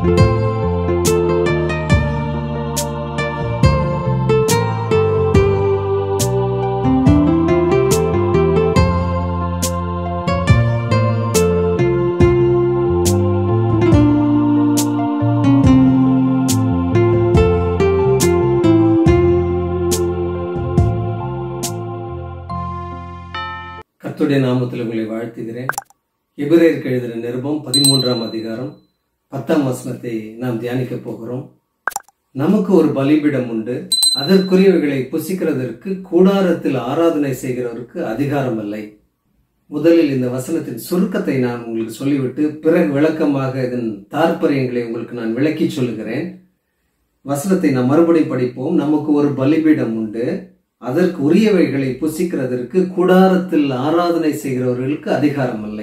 கர்த்தருடைய நாமத்தில் உங்களை வாழ்த்துகிறேன். எபிரேயருக்கு எழுதின நிருபம் 13ஆம் அதிகாரம் 10ஆம் வசனத்தை நாம் தியானிக்க போகிறோம். நமக்கு ஒரு பலிபீடம் உண்டு, அதற்குரியவைகளை புசிக்கிறதற்கு கூடாரத்தில் ஆராதனை செய்கிறவருக்கு அதிகாரம் இல்லை. முதலில் இந்த வசனத்தின் சுருக்கத்தை நான் உங்களுக்கு சொல்லிவிட்டு பிறகு விளக்கமாக இதன் தாற்பயங்களை உங்களுக்கு நான் விளக்கி சொல்லுகிறேன். வசனத்தை நாம் மறுபடியும் படிப்போம். நமக்கு ஒரு பலிபீடம் உண்டு, அதற்கு உரியவைகளை புசிக்கிறதற்கு கூடாரத்தில் ஆராதனை செய்கிறவர்களுக்கு அதிகாரம் இல்லை.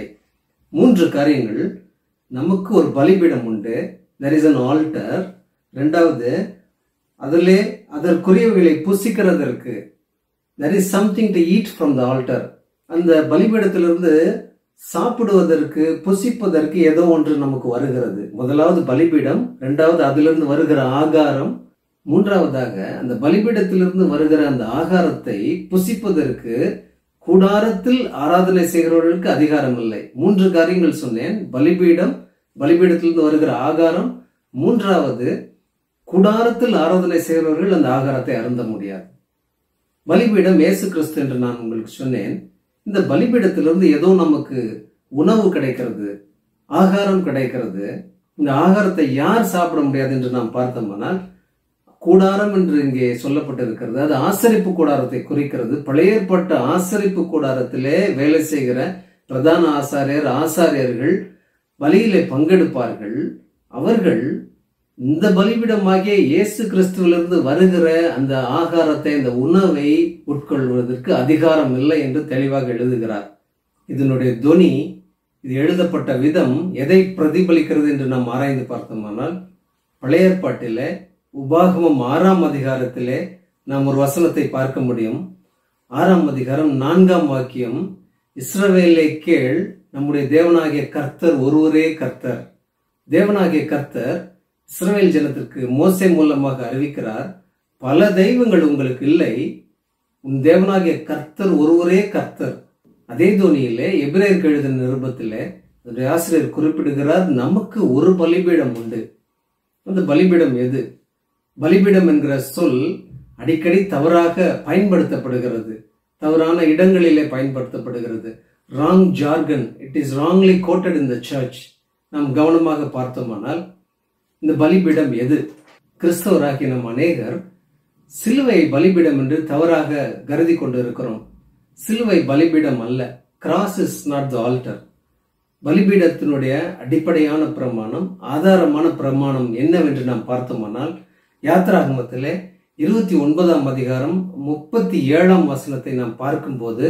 3 காரியங்கள். நமக்கு ஒரு பலிபீடம் உண்டு, there is an altar. இரண்டாவது, அதிலே அதற்குரியவைகளை புசிக்கிறதற்கு, there is something to eat from the altar. அந்த பலிபீடத்திலிருந்து சாப்பிடுவதற்கு புசிப்பதற்கு ஏதோ ஒன்று நமக்கு வருகிறது. முதலாவது பலிபீடம், இரண்டாவது அதிலிருந்து வருகிற ஆகாரம், மூன்றாவதாக அந்த பலிபீடத்திலிருந்து வருகிற அந்த ஆகாரத்தை புசிப்பதற்கு கூடாரத்தில் ஆராதனை செய்கிறவர்களுக்கு அதிகாரம் இல்லை. 3 காரியங்கள் சொன்னேன். பலிபீடம், பலிபீடத்திலிருந்து வருகிற ஆகாரம், மூன்றாவது கூடாரத்தில் ஆராதனை செய்கிறவர்கள் அந்த ஆகாரத்தை அருந்த முடியாது. பலிபீடம் இயேசு கிறிஸ்து என்று நான் உங்களுக்கு சொன்னேன். இந்த பலிபீடத்திலிருந்து ஏதோ நமக்கு உணவு கிடைக்கிறது, ஆகாரம் கிடைக்கிறது. இந்த ஆகாரத்தை யார் சாப்பிட முடியாது என்று நாம் பார்த்தோம்னால், கூடாரம் என்று இங்கே சொல்லப்பட்டிருக்கிறது. அது ஆசரிப்பு கூடாரத்தை குறிக்கிறது. பழைய ஏற்பாட்டு ஆசரிப்பு கூடாரத்திலே வேலை செய்கிற பிரதான ஆசாரியர்கள் பலியிலே பங்கெடுப்பார்கள். அவர்கள் இந்த பலிபீடமாகிய இயேசு கிறிஸ்துவிலிருந்து வருகிற அந்த ஆகாரத்தை, அந்த உணவை உட்கொள்வதற்கு அதிகாரம் இல்லை என்று தெளிவாக எழுதுகிறார். இதனுடைய தொனி, இது எழுதப்பட்ட விதம் எதை பிரதிபலிக்கிறது என்று நாம் ஆராய்ந்து பார்த்தோமானால், பழைய ஏற்பாட்டிலே உபாகமம் 6ஆம் அதிகாரத்திலே நாம் ஒரு வசனத்தை பார்க்க முடியும். 6ஆம் அதிகாரம் 4ஆம் வாக்கியம், இஸ்ரவேலை கேள், நம்முடைய தேவனாகிய கர்த்தர் ஒருவரே கர்த்தர். தேவனாகிய கர்த்தர் இஸ்ரவேல் ஜனத்திற்கு மோசே மூலமாக அறிவிக்கிறார், பல தெய்வங்கள் உங்களுக்கு இல்லை, உன் தேவனாகிய கர்த்தர் ஒருவரே கர்த்தர். அதே தோனியிலே எபிரேயருக்கு எழுதின நிருபத்திலே அதனுடைய ஆசிரியர் குறிப்பிடுகிறார், நமக்கு ஒரு பலிபீடம் உண்டு. அந்த பலிபீடம் எது? பலிபீடம் என்கிற சொல் அடிக்கடி தவறாக பயன்படுத்தப்படுகிறது, தவறான இடங்களிலே பயன்படுத்தப்படுகிறது. Wrong jargon, it is wrongly quoted in the church. நாம் கவனமாக பார்த்தோமானால் இந்த பலிபீடம் எது? கிறிஸ்தவராகிய நம் அநேகர் சிலுவை பலிபீடம் என்று தவறாக கருதி கொண்டு இருக்கிறோம். சிலுவை பலிபீடம் அல்ல. Cross is not the altar. பலிபீடத்தினுடைய அடிப்படையான பிரமாணம், ஆதாரமான பிரமாணம் என்னவென்று நாம் பார்த்தோமானால், யாத்திராகமத்திலே 29ஆம் அதிகாரம் 37ஆம் வசனத்தை நாம் பார்க்கும்போது,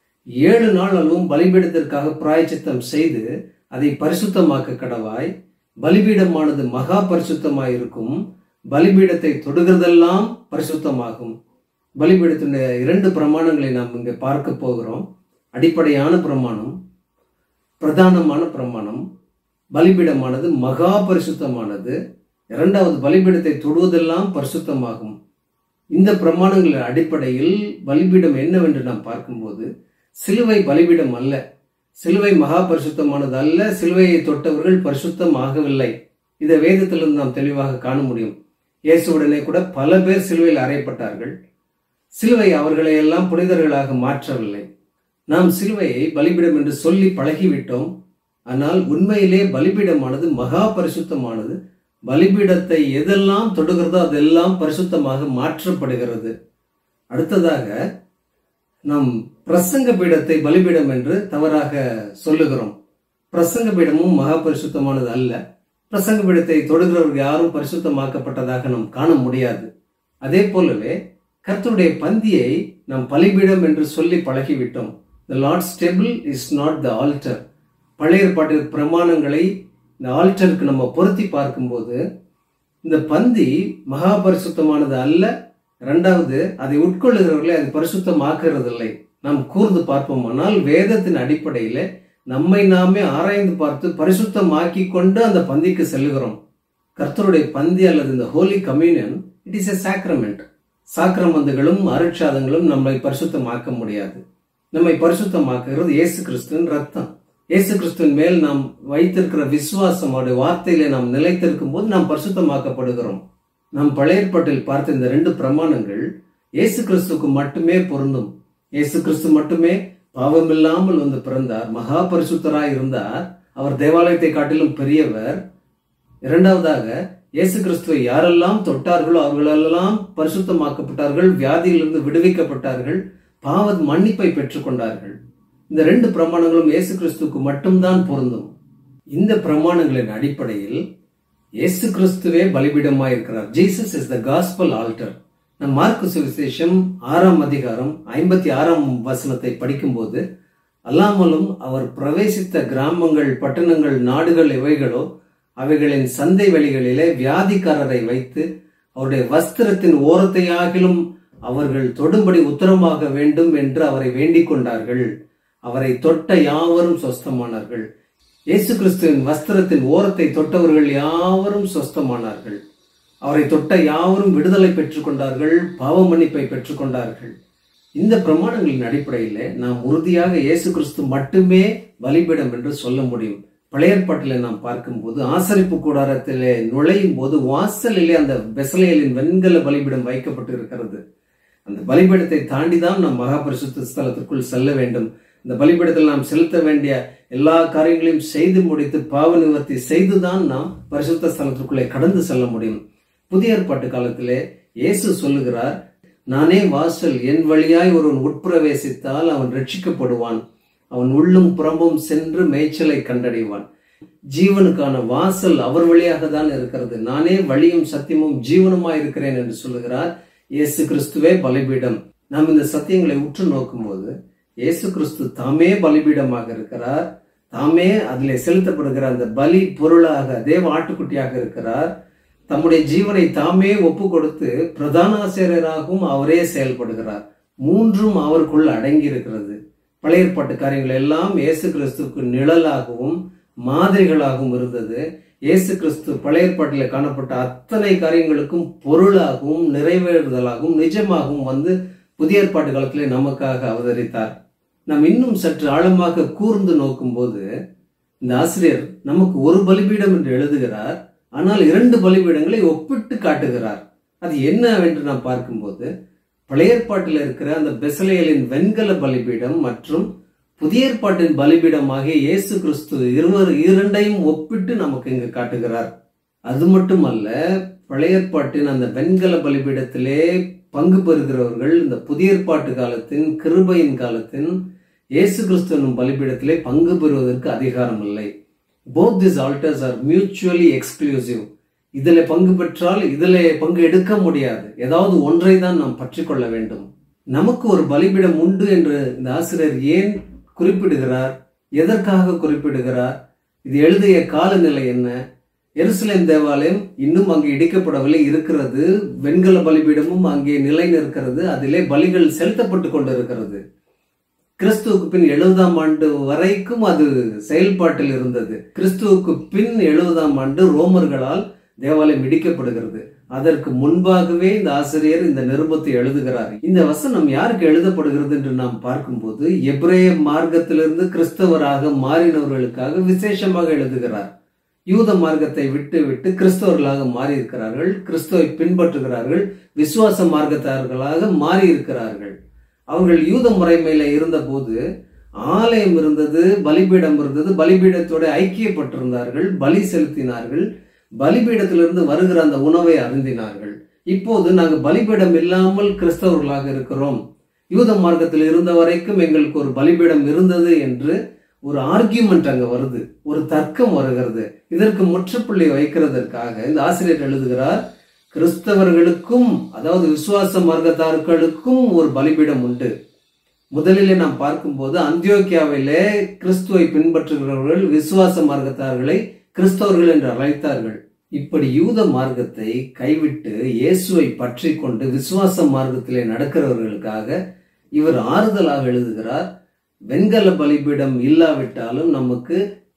7 நாள் அளவும் பலிபீடத்திற்காக பிராயச்சித்தம் செய்து அதை பரிசுத்தமாக்க கடவாய், பலிபீடமானது மகா பரிசுத்தமாயிருக்கும், பலிபீடத்தை தொடுகிறதெல்லாம் பரிசுத்தமாகும். பலிபீடத்தினுடைய 2 பிரமாணங்களை நாம் இங்கே பார்க்க போகிறோம். அடிப்படையான பிரமாணம், பிரதானமான பிரமாணம். பலிபீடமானது மகா பரிசுத்தமானது. இரண்டாவது, பலிபீடத்தை தொடுவதெல்லாம் பரிசுத்தமாகும். இந்த பிரமாணங்களின் அடிப்படையில் பலிபீடம் என்னவென்று நாம் பார்க்கும்போது, சிலுவை பலிபீடம் அல்ல, சிலுவை மகா பரிசுத்தமானது அல்ல, சிலுவையை தொட்டவர்கள் பரிசுத்தம் ஆகவில்லை. இதை வேதத்திலிருந்து நாம் தெளிவாக காண முடியும். இயேசுவுடனே கூட பல பேர் சிலுவையில் அறையப்பட்டார்கள். சிலுவை அவர்களை எல்லாம் புனிதர்களாக மாற்றவில்லை. நாம் சிலுவையை பலிபீடம் என்று சொல்லி பழகிவிட்டோம். ஆனால் உண்மையிலே பலிபீடமானது மகா பரிசுத்தமானது. பலிபீடத்தை எதெல்லாம் தொடுகிறதோ அதெல்லாம் பரிசுத்தமாக மாற்றப்படுகிறது. அடுத்ததாக, நாம் பிரசங்க பீடத்தை பலிபீடம் என்று தவறாக சொல்லுகிறோம். பிரசங்க பீடமும் மகா பரிசுத்தமானது அல்ல. பிரசங்க பீடத்தை தொடுகிறவர்கள் யாரும் பரிசுத்தமாக்கப்பட்டதாக நாம் காண முடியாது. அதே போலவே கர்த்தருடைய பந்தியை நாம் பலிபீடம் என்று சொல்லி பழகிவிட்டோம். The Lord's table is not the altar. பழைய ஏற்பாட்டு பிரமாணங்களை இந்த ஆல்டருக்கு நம்ம பொருத்தி பார்க்கும்போது, இந்த பந்தி மகா பரிசுத்தமானது அல்ல. இரண்டாவது, அதை உட்கொள்ளுகிறவர்களை அது பரிசுத்தமாக்குறதில்லை. நாம் கூர்ந்து பார்ப்போமானால் வேதத்தின் அடிப்படையில நம்மை நாமே ஆராய்ந்து பார்த்து பரிசுத்தமாக்கி கொண்டு அந்த பந்திக்கு செல்லுகிறோம். கர்த்தருடைய பந்தி அல்லது இந்த holy communion, it is a sacrament. சாக்கிரமந்துகளும் அருட்சாதங்களும் நம்மை பரிசுத்தமாக்க முடியாது. நம்மை பரிசுத்தமாக்குகிறது இயேசு கிறிஸ்துவின் ரத்தம். இயேசு கிறிஸ்துவின் மேல் நாம் வைத்திருக்கிற விசுவாசம், அவருடைய வார்த்தையிலே நாம் நிலைத்திருக்கும் போது நாம் பரிசுத்தமாக்கப்படுகிறோம். நாம் பழைய ஏற்பாட்டில் பார்த்த இந்த 2 பிரமாணங்கள் இயேசு கிறிஸ்துவுக்கு மட்டுமே பொருந்தும். இயேசு கிறிஸ்து மட்டுமே பாவமில்லாமல் வந்து பிறந்தார், மகா பரிசுத்தராய் இருந்தார். அவர் தேவாலயத்தை காட்டிலும் பெரியவர். இரண்டாவதாக, இயேசு கிறிஸ்துவை யாரெல்லாம் தொட்டார்களோ அவர்களெல்லாம் பரிசுத்தமாக்கப்பட்டார்கள், வியாதியிலிருந்து விடுவிக்கப்பட்டார்கள், பாவ மன்னிப்பை பெற்றுக்கொண்டார்கள். இந்த 2 பிரமாணங்களும் இயேசு கிறிஸ்துவுக்கு மட்டும்தான் பொருந்தும். இந்த பிரமாணங்களின் அடிப்படையில் இயேசு கிறிஸ்துவே பலிபீடமாய் இருக்கிறார். Jesus is the gospel altar. நம் மார்க்கு சுவிசேஷம் 6ஆம் அதிகாரம் 56ஆம் வசனத்தை படிக்கும்போது, அல்லாமலும் அவர் பிரவேசித்த கிராமங்கள், பட்டணங்கள், நாடுகள் எவைகளோ அவைகளின் சந்தை வெளிகளிலே வியாதிக்காரரை வைத்து அவருடைய வஸ்திரத்தின் ஓரத்தையாகிலும் அவர்கள் தொடும்படி உத்தரமாக வேண்டும் என்று அவரை வேண்டிக் கொண்டார்கள். அவரை தொட்ட யாவரும் சொஸ்தமானார்கள். இயேசு கிறிஸ்துவின் வஸ்திரத்தின் ஓரத்தை தொட்டவர்கள் யாவரும் சொஸ்தமானார்கள். அவரை தொட்ட யாவரும் விடுதலை பெற்றுக் கொண்டார்கள், பாவ மன்னிப்பை பெற்றுக் கொண்டார்கள். இந்த பிரமாணங்களின் அடிப்படையில் நாம் உறுதியாக இயேசு கிறிஸ்து மட்டுமே பலிபீடம் என்று சொல்ல முடியும். பழைய ஏற்பாட்டில் நாம் பார்க்கும்போது ஆசரிப்பு கூடாரத்திலே நுழையும் போது வாசலிலே அந்த பெசலேலின் வெண்கல பலிபீடம் வைக்கப்பட்டு இருக்கிறது. அந்த பலிபீடத்தை தாண்டிதான் நாம் மகா பரிசுத்த ஸ்தலத்திற்குள் செல்ல வேண்டும். இந்த பலிபீடத்தில் நாம் செலுத்த வேண்டிய எல்லா காரியங்களையும் செய்து முடித்து பாவ நிவர்த்தி செய்துதான் நாம் பரிசுத்த ஸ்தலத்திற்குள்ளே கடந்து செல்ல முடியும். புதிய ஏற்பாட்டு காலத்திலே இயேசு சொல்லுகிறார், நானே வாசல், என் வழியாய் ஒருவன் உட்பிரவேசித்தால் அவன் ரட்சிக்கப்படுவான், அவன் உள்ளும் புறம்பும் சென்று மேய்ச்சலை கண்டடைவான். ஜீவனுக்கான வாசல் அவர் வழியாக தான் இருக்கிறது. நானே வழியும் சத்தியமும் ஜீவனுமாய் இருக்கிறேன் என்று சொல்லுகிறார். இயேசு கிறிஸ்துவே பலிபீடம். நாம் இந்த சத்தியங்களை உற்று நோக்கும் போது இயேசு கிறிஸ்து தாமே பலிபீடமாக இருக்கிறார். தாமே அதிலே செலுத்தப்படுகிற அந்த பலி பொருளாக தேவ ஆட்டுக்குட்டியாக இருக்கிறார். தம்முடைய ஜீவனை தாமே ஒப்பு கொடுத்து பிரதான ஆசிரியராகவும் அவரே செயல்படுகிறார். மூன்றும் அவருக்குள் அடங்கி இருக்கிறது. பழைய ஏற்பாட்டு காரியங்கள் எல்லாம் இயேசு கிறிஸ்துவுக்கு நிழலாகவும் மாதிரிகளாகவும் இருந்தது. இயேசு கிறிஸ்து பழைய ஏற்பாட்டில் காணப்பட்ட அத்தனை காரியங்களுக்கும் பொருளாகவும் நிறைவேறுதலாகவும் நிஜமாகவும் வந்து புதிய ஏற்பாட்டு காலத்திலே நமக்காக அவதரித்தார். நாம் இன்னும் சற்று ஆழமாக கூர்ந்து நோக்கும் போது இந்த ஆசிரியர் நமக்கு ஒரு பலிபீடம் என்று எழுதுகிறார், ஆனால் 2 பலிபீடங்களை ஒப்பிட்டு காட்டுகிறார். அது என்ன என்று நாம் பார்க்கும்போது பழைய ஏற்பாட்டில் இருக்கிற அந்த பெசலேலின் வெண்கல பலிபீடம் மற்றும் புதிய ஏற்பாட்டின் பலிபீடமாகிய இயேசு கிறிஸ்து இரண்டையும் ஒப்பிட்டு நமக்கு இங்கு காட்டுகிறார். அது மட்டுமல்ல, பழைய ஏற்பாட்டின் அந்த வெண்கல பலிபீடத்திலே பங்கு பெறுகிறவர்கள் இந்த புதிய ஏற்பாட்டு காலத்தின் கிருபையின் காலத்தின் இயேசு கிறிஸ்து என்னும் பலிபீடத்திலே பங்கு பெறுவதற்கு அதிகாரம் இல்லை. Both these altars are mutually exclusive. இதில் பங்கு பெற்றால் இதில் பங்கு எடுக்க முடியாது. ஏதாவது ஒன்றை தான் நாம் பற்றி கொள்ள வேண்டும். நமக்கு ஒரு பலிபீடம் உண்டு என்று இந்த ஆசிரியர் ஏன் குறிப்பிடுகிறார்? எதற்காக குறிப்பிடுகிறார்? இது எழுதிய காலநிலை என்ன? எருசலேம் தேவாலயம் இன்னும் அங்கே இடிக்கப்படவில்லை, இருக்கிறது. வெண்கல பலிபீடமும் அங்கே நிலை நிற்கிறது. அதிலே பலிகள் செலுத்தப்பட்டு கொண்டிருக்கிறது. கிறிஸ்துவுக்கு பின் 70ஆம் ஆண்டு வரைக்கும் அது செயல்பாட்டில் இருந்தது. கிறிஸ்துவுக்கு பின் 70ஆம் ஆண்டு ரோமர்களால் தேவாலயம் இடிக்கப்படுகிறது. அதற்கு முன்பாகவே இந்த ஆசிரியர் இந்த நிருபத்தை எழுதுகிறார். இந்த வசனம் யாருக்கு எழுதப்படுகிறது என்று நாம் பார்க்கும்போது எபிரேய மார்க்கத்திலிருந்து கிறிஸ்தவராக மாறினவர்களுக்காக விசேஷமாக எழுதுகிறார். யூத மார்க்கத்தை விட்டு கிறிஸ்தவர்களாக மாறி இருக்கிறார்கள், கிறிஸ்துவை பின்பற்றுகிறார்கள், விசுவாச மார்க்கத்தார்களாக மாறி இருக்கிறார்கள். அவர்கள் யூத முறைமையில இருந்த போது ஆலயம் இருந்தது, பலிபீடம் இருந்தது, பலிபீடத்தோட ஐக்கியப்பட்டிருந்தார்கள், பலி செலுத்தினார்கள், பலிபீடத்திலிருந்து வருகிற அந்த உணவை அருந்தினார்கள். இப்போது நாங்கள் பலிபீடம் இல்லாமல் கிறிஸ்தவர்களாக இருக்கிறோம், யூத மார்க்கத்தில் இருந்த வரைக்கும் எங்களுக்கு ஒரு பலிபீடம் இருந்தது என்று ஒரு ஆர்கியூமெண்ட் அங்க வருது, ஒரு தர்க்கம் வருகிறது. இதற்கு முற்றுப்புள்ளி வைக்கிறதற்காக இந்த ஆசிரியர் எழுதுகிறார், கிறிஸ்தவர்களுக்கும் அதாவது விசுவாச மார்க்கத்தார்களுக்கும் ஒரு பலிபீடம் உண்டு. முதலிலே நாம் பார்க்கும்போது அந்தியோக்கியாவிலே கிறிஸ்துவை பின்பற்றுகிறவர்கள் விசுவாச மார்க்கத்தார்களை கிறிஸ்தவர்கள் என்று அழைத்தார்கள். இப்படி யூத மார்க்கத்தை கைவிட்டு இயேசுவை பற்றி கொண்டு விசுவாச மார்க்கத்திலே நடக்கிறவர்களுக்காக இவர் ஆறுதலாக எழுதுகிறார், வெண்கல பலிபீடம் இல்லாவிட்டாலும் நமக்கு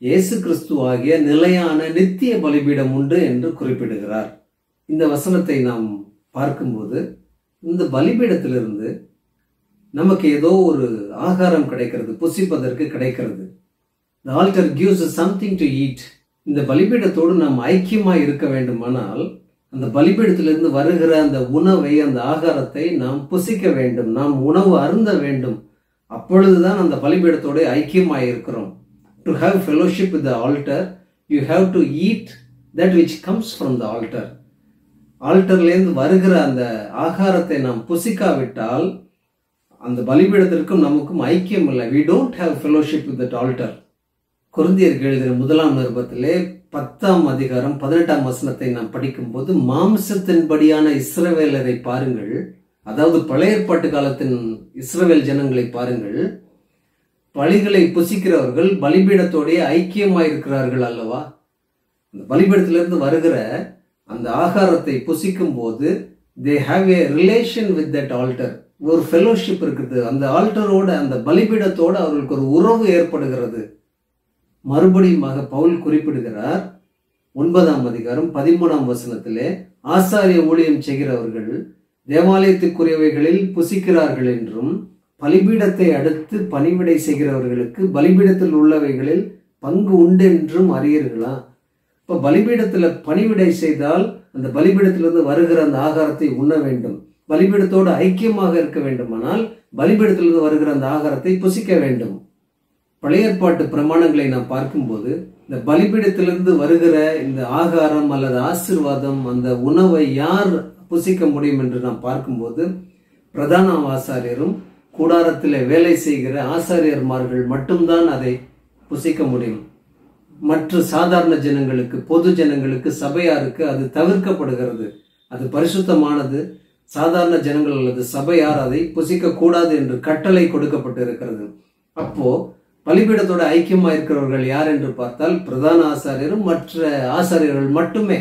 இயேசு கிறிஸ்து ஆகிய நிலையான நித்திய பலிபீடம் உண்டு என்று குறிப்பிடுகிறார். இந்த வசனத்தை நாம் பார்க்கும்போது இந்த பலிபீடத்திலிருந்து நமக்கு ஏதோ ஒரு ஆகாரம் கிடைக்கிறது, புசிப்பதற்கு கிடைக்கிறது. The altar gives us something to eat. இந்த பலிபீடத்தோடு நாம் ஐக்கியமாய் இருக்க வேண்டுமானால் அந்த பலிபீடத்திலிருந்து வருகிற அந்த உணவை, அந்த ஆகாரத்தை நாம் புசிக்க வேண்டும், நாம் உணவு அருந்த வேண்டும். அப்பொழுதுதான் அந்த பலிபீடத்தோடு ஐக்கியமாய் இருக்கிறோம். To have fellowship with the altar, you have to eat that which comes from the altar. ஆல்டர்லேருந்து வருகிற அந்த ஆகாரத்தை நாம் புசிக்காவிட்டால் அந்த பலிபீடத்திற்கும் நமக்கும் ஐக்கியம் இல்லை. We don't have fellowship with that altar. கொரிந்தியருக்கு எழுதின 1ஆம் நிருபத்திலே 10ஆம் அதிகாரம் 18ஆம் வசனத்தை நாம் படிக்கும்போது, மாம்சத்தின்படியான இஸ்ரவேலரை பாருங்கள், அதாவது பழைய ஏற்பாட்டு காலத்தின் இஸ்ரவேல் ஜனங்களை பாருங்கள். பலிகளை புசிக்கிறவர்கள் பலிபீடத்தோடைய ஐக்கியமாயிருக்கிறார்கள் அல்லவா? அந்த பலிபீடத்திலிருந்து வருகிற அந்த ஆகாரத்தை புசிக்கும் போது they have a relation with that altar. ஒரு ஃபெலோஷிப் இருக்குது. அந்த ஆல்டரோட, அந்த பலிபீடத்தோடு அவர்களுக்கு ஒரு உறவு ஏற்படுகிறது. மறுபடியும் பவுல் குறிப்பிடுகிறார் 9ஆம் அதிகாரம் 13ஆம் வசனத்திலே, ஆசாரிய ஊழியம் செய்கிறவர்கள் தேவாலயத்துக்குரியவைகளில் புசிக்கிறார்கள் என்றும், பலிபீடத்தை அடுத்து பணிவிடை செய்கிறவர்களுக்கு பலிபீடத்தில் உள்ளவைகளில் பங்கு உண்டு என்றும் அறியீர்களா? இப்போ பலிபீடத்தில் பணிவிடை செய்தால் அந்த பலிபீடத்திலிருந்து வருகிற அந்த ஆகாரத்தை உண்ண வேண்டும். பலிபீடத்தோடு ஐக்கியமாக இருக்க வேண்டுமானால் பலிபீடத்திலிருந்து வருகிற அந்த ஆகாரத்தை புசிக்க வேண்டும். பழைய ஏற்பாட்டு பிரமாணங்களை நாம் பார்க்கும்போது இந்த பலிபீடத்திலிருந்து வருகிற இந்த ஆகாரம் அல்லது ஆசீர்வாதம், அந்த உணவை யார் புசிக்க முடியும் என்று நாம் பார்க்கும்போது பிரதான ஆசாரியரும் கூடாரத்தில் வேலை செய்கிற ஆசாரியர்மார்கள் மட்டும்தான் அதை புசிக்க முடியும். மற்ற சாதாரண ஜனங்களுக்கு, பொது ஜனங்களுக்கு, சபையாருக்கு அது தவிர்க்கப்படுகிறது. அது பரிசுத்தமானது. சாதாரண ஜனங்கள் அல்லது சபையார் அதை புசிக்க கூடாது என்று கட்டளை கொடுக்கப்பட்டு இருக்கிறது. அப்போ பலிபீடத்தோட ஐக்கியமா இருக்கிறவர்கள் யார் என்று பார்த்தால் பிரதான ஆசாரியரும் மற்ற ஆசாரியர்கள் மட்டுமே.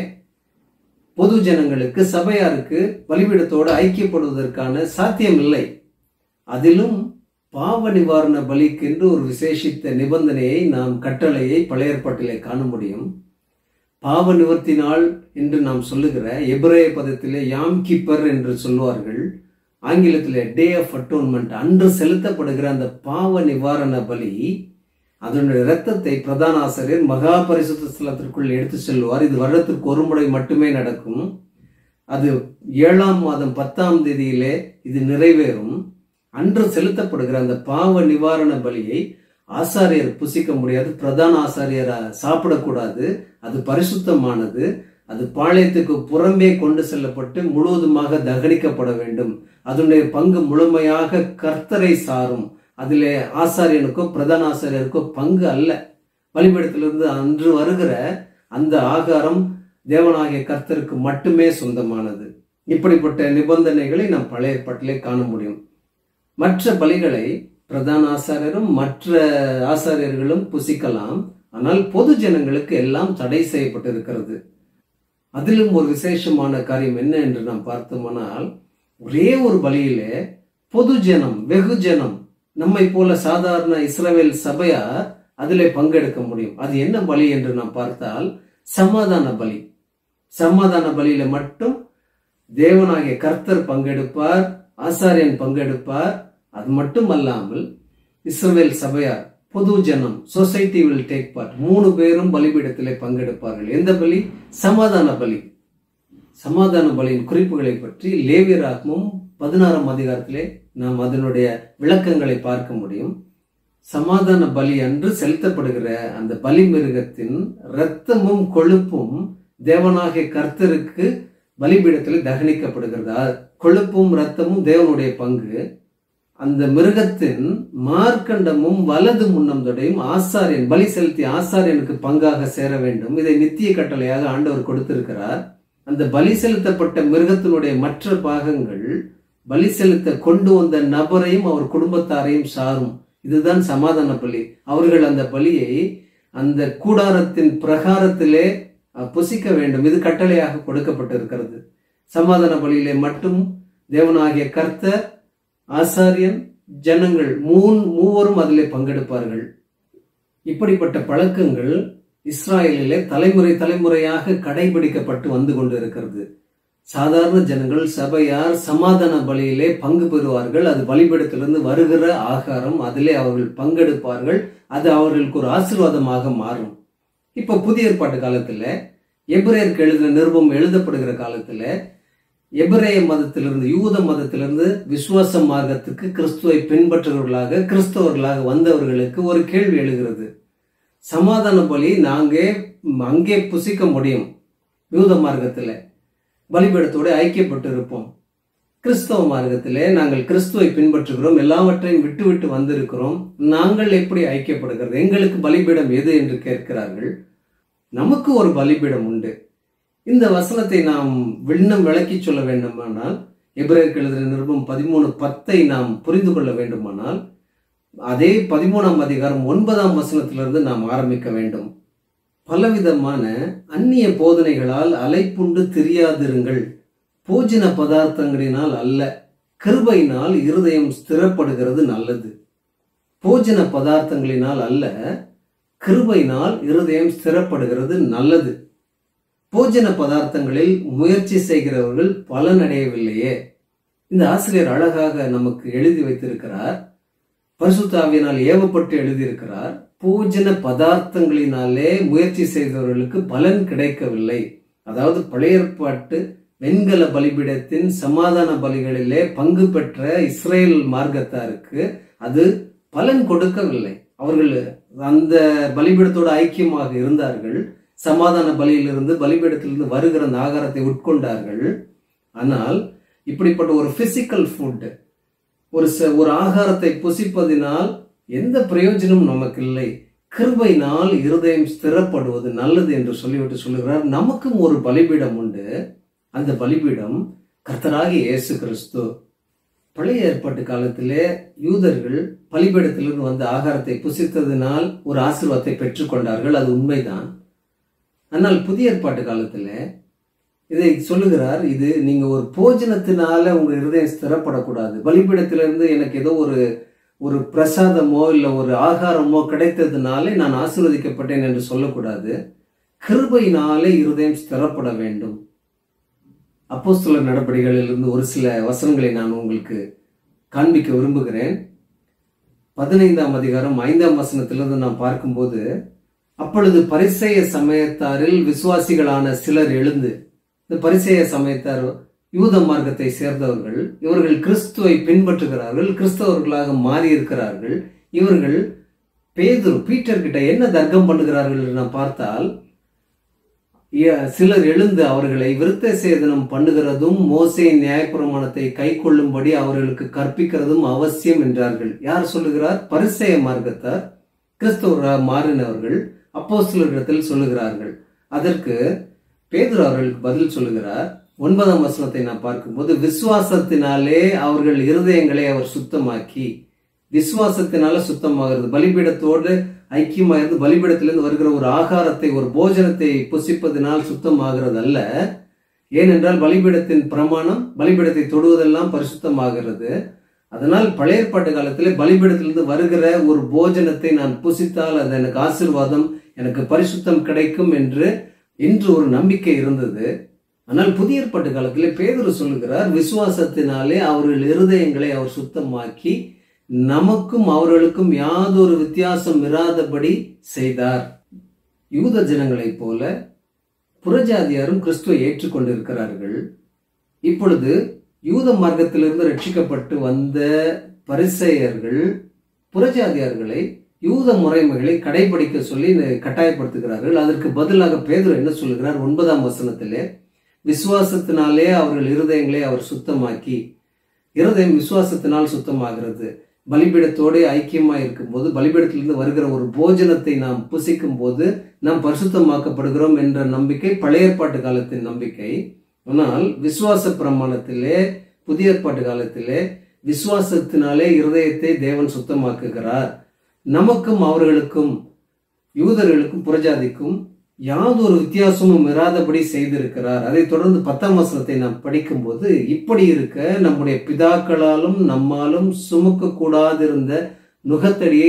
பொது ஜனங்களுக்கு, சபையாருக்கு பலிபீடத்தோடு ஐக்கியப்படுவதற்கான சாத்தியம் இல்லை. அதிலும் பாவ நிவாரண பலிக்கு என்று ஒரு விசேஷித்த நிபந்தனையை, நாம் கட்டளையை பழைய ஏற்பாட்டிலே காண முடியும். பாவ நிவர்த்தி நாள் என்று நாம் சொல்லுகிற எபிரேய பதத்திலே யாம் கிப்பர் என்று சொல்லுவார்கள். ஆங்கிலத்திலே டே ஆஃப் அட்டோன்மெண்ட், அன்று செலுத்தப்படுகிற அந்த பாவ நிவாரண பலி, அதனுடைய இரத்தத்தை பிரதான ஆசிரியர் மகா பரிசுத்த ஸ்தலத்திற்குள் எடுத்து செல்வார். இது வருடத்திற்கு ஒரு முறை மட்டுமே நடக்கும். அது 7ஆம் மாதம் 10ஆம் தேதியிலே இது நிறைவேறும். அன்று செலுத்தப்படுகிற அந்த பாவ நிவாரண பலியை ஆசாரியர் புசிக்க முடியாது. பிரதான ஆசாரியர் சாப்பிடக்கூடாது. அது பரிசுத்தமானது. அது பாளையத்துக்கு புறம்பே கொண்டு செல்லப்பட்டு முழுவதுமாக தகனிக்கப்பட வேண்டும். அதனுடைய பங்கு முழுமையாக கர்த்தரை சாரும். அதிலே ஆசாரியனுக்கோ பிரதான ஆசாரியருக்கோ பங்கு அல்ல. பலிபீடத்திலிருந்து அன்று வருகிற அந்த ஆகாரம் தேவனாகிய கர்த்தருக்கு மட்டுமே சொந்தமானது. இப்படிப்பட்ட நிபந்தனைகளை நாம் பழைய ஏற்பாட்டிலே காண முடியும். மற்ற பலிகளை பிரதான ஆசாரியரும் மற்ற ஆசாரியர்களும் புசிக்கலாம். ஆனால் பொது ஜனங்களுக்கு எல்லாம் தடை செய்யப்பட்டிருக்கிறது. அதிலும் ஒரு விசேஷமான காரியம் என்ன என்று நாம் பார்த்தோமானால், ஒரே ஒரு பலியிலே பொது ஜனம், வெகு ஜனம், நம்மை போல சாதாரண இஸ்ரவேல் சபையார் அதிலே பங்கெடுக்க முடியும். அது என்ன பலி என்று நாம் பார்த்தால் சமாதான பலி. சமாதான பலியில மட்டும் தேவனாகிய கர்த்தர் பங்கெடுப்பார், ஆசாரியன் பங்கெடுப்பார். அது மட்டும் அல்லாமல் இஸ்ரவேல் சபையார், பொது ஜனம், சொசைட்டி வில் டேக் பார்ட். 3 பேரும் பலிபீடத்திலே பங்கெடுப்பார்கள். எந்த பலி? சமாதான பலி. சமாதான பலியின் குறிப்புகளை பற்றி லேவியராகமம் 16ஆம் அதிகாரத்திலே நாம் அதனுடைய விளக்கங்களை பார்க்க முடியும். சமாதான பலி அன்று செலுத்தப்படுகிற அந்த பலி மிருகத்தின் இரத்தமும் கொழுப்பும் தேவனாகிய கர்த்தருக்கு பலிபீடத்தில் தகனிக்கப்படுகிறது. கொழுப்பும் இரத்தமும் தேவனுடைய பங்கு. அந்த மிருகத்தின் மார்க்கண்டமும் வலது முன்னம் தொடையும் ஆசாரியன், பலி செலுத்திய ஆசாரியனுக்கு பங்காக சேர வேண்டும். இதை நித்திய கட்டளையாக ஆண்டவர் கொடுத்திருக்கிறார். அந்த பலி செலுத்தப்பட்ட மிருகத்தினுடைய மற்ற பாகங்கள் பலி செலுத்த கொண்டு வந்த நபரையும் அவர் குடும்பத்தாரையும் சாரும். இதுதான் சமாதான பலி. அவர்கள் அந்த பலியை அந்த கூடாரத்தின் பிரகாரத்திலே புசிக்க வேண்டும். இது கட்டளையாக கொடுக்கப்பட்டிருக்கிறது. சமாதான பலியிலே மட்டும் தேவனாகிய கர்த்தர், ஆசாரியன், ஜனங்கள் மூவரும் அதிலே பங்கெடுப்பார்கள். இப்படிப்பட்ட பழக்கங்கள் இஸ்ராயலிலே தலைமுறை தலைமுறையாக கடைபிடிக்கப்பட்டு வந்து கொண்டு இருக்கிறது. சாதாரண ஜனங்கள், சபையார் சமாதான பலியிலே பங்கு பெறுவார்கள். அது பலிபீடத்திலிருந்து வருகிற ஆகாரம், அதிலே அவர்கள் பங்கெடுப்பார்கள். அது அவர்களுக்கு ஒரு ஆசீர்வாதமாக மாறும். இப்ப புதிய ஏற்பாட்டு காலத்துல எபிரேயருக்கு எழுதின நிருபம் எழுதப்படுகிற காலத்துல எபிரேய மதத்திலிருந்து, யூத மதத்திலிருந்து விசுவாச மார்க்கத்துக்கு கிறிஸ்துவை பின்பற்றுவர்களாக, கிறிஸ்தவர்களாக வந்தவர்களுக்கு ஒரு கேள்வி எழுகிறது. சமாதான பலி நாங்க அங்கே புசிக்க முடியும், யூத மார்க்கத்துல பலிபீடத்தோடு ஐக்கியப்பட்டு இருப்போம். கிறிஸ்தவ மார்க்கத்திலே நாங்கள் கிறிஸ்துவை பின்பற்றுகிறோம், எல்லாவற்றையும் விட்டு விட்டு வந்திருக்கிறோம், நாங்கள் எப்படி ஐக்கியப்படுகிறது? எங்களுக்கு பலிபீடம் எது என்று கேட்கிறார்கள். நமக்கு ஒரு பலிபீடம் உண்டு. இந்த வசனத்தை நாம் இன்னும் விளக்கி சொல்ல வேண்டுமானால், எபிரேயருக்கு எழுதின நிருபம் 13:10 நாம் புரிந்து கொள்ள வேண்டுமானால், அதே 13ஆம் அதிகாரம் 9ஆம் வசனத்திலிருந்து நாம் ஆரம்பிக்க வேண்டும். பலவிதமான அந்நிய போதனைகளால் அலைப்புண்டு திரியாதிருங்கள், போஜன பதார்த்தங்களினால் அல்ல, கிருபையினால் இருதயம் ஸ்திரப்படுகிறது நல்லது. போஜன பதார்த்தங்களினால் அல்ல, கிருபையினால் இருதயம் ஸ்திரப்படுகிறது நல்லது. போஜன பதார்த்தங்களில் முயற்சி செய்கிறவர்கள் பலனடையவில்லையே. இந்த ஆசிரியர் அழகாக நமக்கு எழுதி வைத்திருக்கிறார். பரிசுத்த ஆவியினால் ஏவப்பட்டு எழுதியிருக்கிறார். போஜன பதார்த்தங்களினாலே முயற்சி செய்தவர்களுக்கு பலன் கிடைக்கவில்லை. அதாவது பழைய ஏற்பாட்டு வெண்கல பலிபீடத்தின் சமாதான பலிகளிலே பங்கு பெற்ற இஸ்ரேல் மார்க்கத்தாருக்கு அது பலன் கொடுக்கவில்லை. அவர்கள் அந்த பலிபீடத்தோடு ஐக்கியமாக இருந்தார்கள். சமாதான பலியிலிருந்து, பலிபீடத்திலிருந்து வருகிற அந்த ஆகாரத்தை உட்கொண்டார்கள். ஆனால் இப்படிப்பட்ட ஒரு பிசிக்கல் ஃபுட், ஒரு ஆகாரத்தை புசிப்பதினால் எந்த பிரயோஜனமும் நமக்கு இல்லை. கிருபையினால் இருதயம் ஸ்திரப்படுவது நல்லது என்று சொல்லிவிட்டு சொல்லுகிறார், நமக்கும் ஒரு பலிபீடம் உண்டு. அந்த பலிபீடம் கர்த்தராகிய இயேசு கிறிஸ்து. பழைய ஏற்பாட்டு காலத்திலே யூதர்கள் பலிபீடத்திலிருந்து வந்த ஆகாரத்தை புசித்ததினால் ஒரு ஆசீர்வாதத்தை பெற்றுக்கொண்டார்கள். அது உண்மைதான். ஆனால் புதிய ஏற்பாட்டு காலத்துல இதை சொல்லுகிறார், இது நீங்க ஒரு போஜனத்தினால உங்க இருதயம் ஸ்திரப்படக்கூடாது. பலிபீடத்திலிருந்து எனக்கு ஏதோ ஒரு பிரசாதமோ இல்ல ஒரு ஆகாரமோ கிடைத்ததுனாலே நான் ஆசீர்வதிக்கப்பட்டேன் என்று சொல்லக்கூடாது. கிருபையினாலே இருதயம் ஸ்திரப்பட வேண்டும். அப்போஸ்தலர் நடபடிகளிலிருந்து ஒரு சில வசனங்களை நான் உங்களுக்கு காண்பிக்க விரும்புகிறேன். 15ஆம் அதிகாரம் 5ஆம் வசனத்திலிருந்து நாம் பார்க்கும்போது, அப்பொழுது பரிசேய சமயத்தாரில் விசுவாசிகளான சிலர் எழுந்து, இந்த பரிசேய சமயத்தார் யூத மார்க்கத்தை சேர்ந்தவர்கள், இவர்கள் கிறிஸ்துவை பின்பற்றுகிறார்கள், கிறிஸ்தவர்களாக மாறி இருக்கிறார்கள். இவர்கள் பீட்டர் கிட்ட என்ன தர்க்கம் பண்ணுகிறார்கள் என்று நாம் பார்த்தால், சிலர் எழுந்து அவர்களை விருத்த சேதனம் பண்ணுகிறதும் மோசேயின் நியாயப்பிரமாணத்தை கை கொள்ளும்படி அவர்களுக்கு கற்பிக்கிறதும் அவசியம் என்றார்கள். யார் சொல்லுகிறார்? பரிசேய மார்க்கத்தார், கிறிஸ்தவராக மாறினவர்கள் அப்போஸ்தலரிடத்தில் சொல்லுகிறார்கள். அதற்கு பேதுரு அவர்களுக்கு பதில் சொல்லுகிறார். 9ஆம் வசனத்தை நாம் பார்க்கும்போது, விசுவாசத்தினாலே அவர்கள் இருதயங்களை அவர் சுத்தமாக்கி, விசுவாசத்தினால சுத்தமாகிறது. பலிபீடத்தோடு ஐக்கியமாயிருந்து பலிபீடத்திலிருந்து வருகிற ஒரு ஆகாரத்தை, ஒரு போஜனத்தை புசிப்பதனால் சுத்தமாகிறது அல்ல. ஏனென்றால் பலிபீடத்தின் பிரமாணம், பலிபீடத்தை தொடுவதெல்லாம் பரிசுத்தமாகிறது. அதனால் பழைய ஏற்பாட்டு காலத்திலே பலிபீடத்திலிருந்து வருகிற ஒரு போஜனத்தை நான் புசித்தால் அது எனக்கு ஆசீர்வாதம், எனக்கு பரிசுத்தம் கிடைக்கும் என்று இன்று ஒரு நம்பிக்கை இருந்தது. ஆனால் புதிய ஏற்பாட்டு காலத்திலே பேதுரு சொல்லுகிறார், விசுவாசத்தினாலே அவர்கள் இருதயங்களை அவர் சுத்தமாக்கி நமக்கும் அவர்களுக்கும் யாதொரு வித்தியாசம் இராதபடி செய்தார். யூத ஜனங்களைப் போல புறஜாதியாரும் கிறிஸ்துவை ஏற்றுக்கொண்டிருக்கிறார்கள். இப்பொழுது யூத மார்க்கத்திலிருந்து ரட்சிக்கப்பட்டு வந்த பரிசேயர்கள் புறஜாதியார்களை யூத முறைமைகளை கடைபிடிக்க சொல்லி கட்டாயப்படுத்துகிறார்கள். அதற்கு பதிலாக பேதுரு என்ன சொல்லுகிறார்? 9ஆம் வசனத்திலே, விசுவாசத்தினாலே அவர்கள் இருதயங்களை அவர் சுத்தமாக்கி, இருதயம் விசுவாசத்தினால் சுத்தமாகிறது. பலிபீடத்தோடு ஐக்கியமாக இருக்கும் போது, பலிபீடத்திலிருந்து வருகிற ஒரு போஜனத்தை நாம் புசிக்கும் போது நாம் பரிசுத்தமாக்கப்படுகிறோம் என்ற நம்பிக்கை பழைய ஏற்பாட்டு காலத்தின் நம்பிக்கை. ஆனால் விசுவாச பிரமாணத்திலே, புதிய ஏற்பாட்டு காலத்திலே விசுவாசத்தினாலே இருதயத்தை தேவன் சுத்தமாக்குகிறார். நமக்கும் அவர்களுக்கும், யூதர்களுக்கும் புறஜாதிக்கும் யாதொரு வித்தியாசமும் இராதபடி செய்திருக்கிறார். அதை தொடர்ந்து 10ஆம் வசனத்தை நாம் படிக்கும் போது, இப்படி இருக்க நம்முடைய பிதாக்களாலும் நம்மாலும் சுமக்க கூடாதிருந்த நுகத்தடியை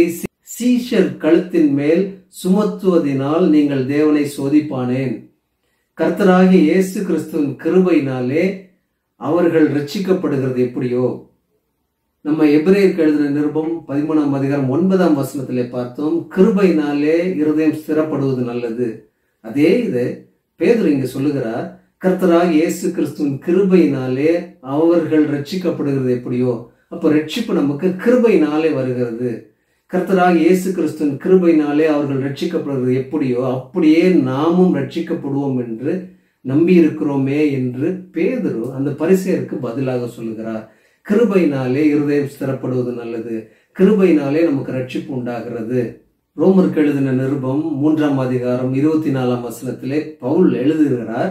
சீஷர் கழுத்தின் மேல் சுமத்துவதினால் நீங்கள் தேவனை சோதிப்பானேன். கர்த்தராகிய இயேசு கிறிஸ்துவின் கிருபையினாலே அவர்கள் ரட்சிக்கப்படுகிறது எப்படியோ. நம்ம எபிரேயருக்கு எழுதின நிருபம் 13ஆம் அதிகாரம் 9ஆம் வசனத்திலே பார்த்தோம், கிருபையினாலே இருதயம் ஸ்திரப்படுவது நல்லது. அதே இது பேதுரு இங்க சொல்லுகிறார், கர்த்தராகிய இயேசு கிறிஸ்துவின் கிருபையினாலே அவர்கள் ரட்சிக்கப்படுகிறது எப்படியோ. அப்ப ரட்சிப்பு நமக்கு கிருபையினாலே வருகிறது. கர்த்தராகிய இயேசு கிறிஸ்துவின் கிருபையினாலே அவர்கள் ரட்சிக்கப்படுகிறது எப்படியோ அப்படியே நாமும் ரட்சிக்கப்படுவோம் என்று நம்பி இருக்கிறோமே என்று பேதுரு அந்த பரிசேயருக்கு பதிலாக சொல்லுகிறார். கிருபையினாலே இருதயம் ஸ்திரப்படுவது நல்லது, கிருபையினாலே நமக்கு ரட்சிப்பு உண்டாகிறது. ரோமருக்கு எழுதின நிருபம் 3ஆம் அதிகாரம் 24ஆம் வசனத்திலே பவுல் எழுதுகிறார்,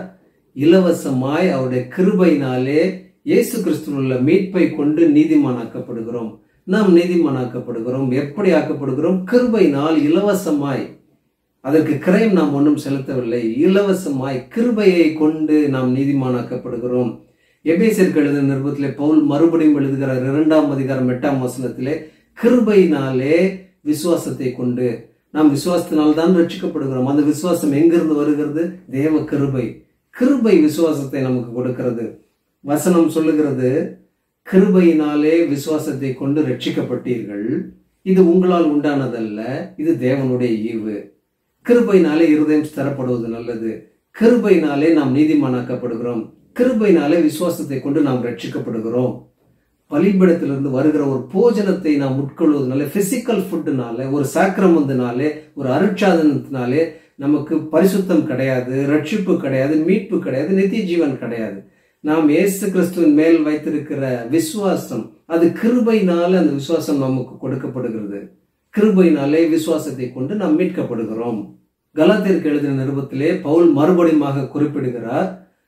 இலவசமாய் அவருடைய கிருபையினாலே இயேசு கிறிஸ்துவில் உள்ள மீட்பை கொண்டு நீதிமானாக்கப்படுகிறோம். நாம் நீதிமானாக்கப்படுகிறோம். எப்படி ஆக்கப்படுகிறோம்? கிருபையினால், இலவசமாய். அதற்கு கிரயம் நாம் ஒன்றும் செலுத்தவில்லை. இலவசமாய் கிருபையை கொண்டு நாம் நீதிமானாக்கப்படுகிறோம். எபேசியருக்கு எழுதின நிருபத்திலே பவுல் மறுபடியும் எழுதுகிறார் 2ஆம் அதிகாரம் 8ஆம் வசனத்திலே, கிருபையினாலே விசுவாசத்தை கொண்டு. நாம் விசுவாசத்தினால் தான் ரட்சிக்கப்படுகிறோம். அந்த விசுவாசம் எங்கிருந்து வருகிறது? தேவ கிருபை. கிருபை விசுவாசத்தை நமக்கு கொடுக்கிறது. வசனம் சொல்லுகிறது, கிருபையினாலே விசுவாசத்தை கொண்டு ரட்சிக்கப்பட்டீர்கள், இது உங்களால் உண்டானதல்ல, இது தேவனுடைய ஈவு. கிருபையினாலே இருதயம் ஸ்திரப்படுவது நல்லது. கிருபையினாலே நாம் நீதிமானாக்கப்படுகிறோம். கிருபையினாலே விசுவாசத்தை கொண்டு நாம் ரட்சிக்கப்படுகிறோம். பலிபீடத்திலிருந்து வருகிற ஒரு போஜனத்தை நாம் உட்கொள்வதனால, பிசிக்கல் ஃபுட்டுனால, ஒரு சாக்கிரமத்தினாலே, ஒரு அருட்சாதனத்தினாலே நமக்கு பரிசுத்தம் கிடையாது, ரட்சிப்பு கிடையாது, மீட்பு கிடையாது, நித்திய ஜீவன் கிடையாது. நாம் இயேசு கிறிஸ்துவின் மேல் வைத்திருக்கிற விசுவாசம், அது கிருபையினால அந்த விசுவாசம் நமக்கு கொடுக்கப்படுகிறது. கிருபையினாலே விசுவாசத்தை கொண்டு நாம் மீட்கப்படுகிறோம். கலாத்தியருக்கு எழுதின நிருபத்திலே பவுல் மறுபடியும் குறிப்பிடுகிறார்,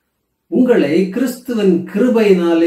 உங்களை கிறிஸ்துவின் கிருபையினாலே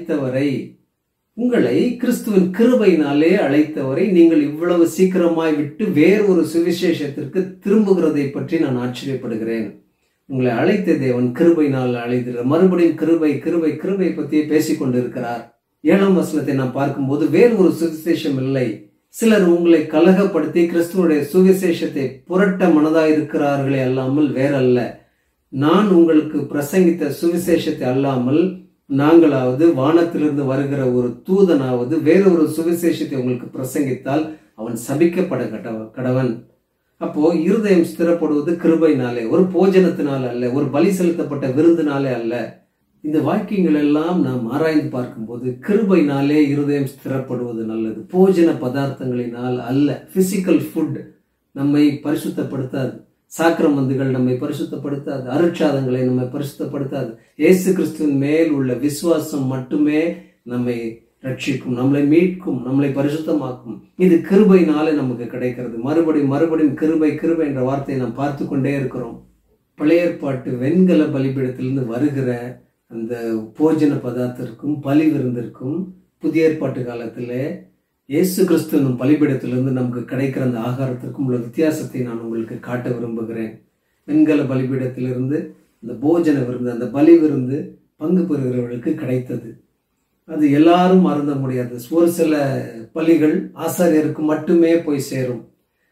அழைத்தவரை நீங்கள் இவ்வளவு சீக்கிரமாய் விட்டு வேறொரு சுவிசேஷத்திற்கு திரும்புகிறதை பற்றி நான் ஆச்சரியப்படுகிறேன். உங்களை அழைத்த தேவன் கிருபையினால் அழைக்கிறார். மறுபடியும் கிருபை கிருபை கிருபை பற்றியே பேசிக் கொண்டிருக்கிறார். 7ஆம் வசனத்தை நாம் பார்க்கும்போது, வேறு ஒரு சுவிசேஷம் இல்லை, சிலர் உங்களை கலகப்படுத்தி கிறிஸ்துவனுடைய சுவிசேஷத்தை புரட்ட மனதாயிருக்கிறார்களே அல்லாமல் வேறல்ல. நான் உங்களுக்கு பிரசங்கித்த சுவிசேஷத்தை அல்லாமல் நாங்களாவது வானத்திலிருந்து வருகிற ஒரு தூதனாவது வேறொரு சுவிசேஷத்தை உங்களுக்கு பிரசங்கித்தால் அவன் சபிக்கப்பட கடவன். அப்போ இருதயம் ஸ்திரப்படுவது கிருபையினாலே, ஒரு போஜனத்தினால அல்ல, ஒரு பலி செலுத்தப்பட்ட விருந்தினாலே அல்ல. இந்த வாக்கியங்கள் எல்லாம் நாம் ஆராய்ந்து பார்க்கும்போது கிருபையினாலே இருதயம் ஸ்திரப்படுவது நல்லது, போஜன பதார்த்தங்களினால் அல்ல. பிசிக்கல் ஃபுட் நம்மை பரிசுத்தப்படுத்தாது, சாக்கிரமந்துகள் நம்மை பரிசுத்தப்படுத்தாது, அருட்சாதங்களை நம்மை பரிசுத்தப்படுத்தாது. இயேசு கிறிஸ்துவின் மேல் உள்ள விசுவாசம் மட்டுமே நம்மை ரட்சிக்கும், நம்மளை மீட்கும், நம்மளை பரிசுத்தமாக்கும். இது கிருபையினாலே நமக்கு கிடைக்கிறது. மறுபடியும் கிருபை கிருபை என்ற வார்த்தையை நாம் பார்த்து கொண்டே இருக்கிறோம். பழைய ஏற்பாட்டு வெண்கல பலிபீடத்திலிருந்து வருகிற அந்த போஜன பதார்த்தத்திற்கும் பலி விருந்திற்கும் புதிய ஏற்பாட்டு காலத்தில் இயேசு கிறிஸ்துவின் பலிபீடத்திலிருந்து நமக்கு கிடைக்கிற அந்த ஆகாரத்திற்கும் உள்ள வித்தியாசத்தை நான் உங்களுக்கு காட்ட விரும்புகிறேன். வெண்கல பலிபீடத்திலிருந்து அந்த போஜன விருந்து, அந்த பலி விருந்து பங்கு பெறுகிறவர்களுக்கு கிடைத்தது. அது எல்லாரும் அருந்த முடியாது. ஒரு சில பலிகள் ஆசாரியருக்கு மட்டுமே போய் சேரும்.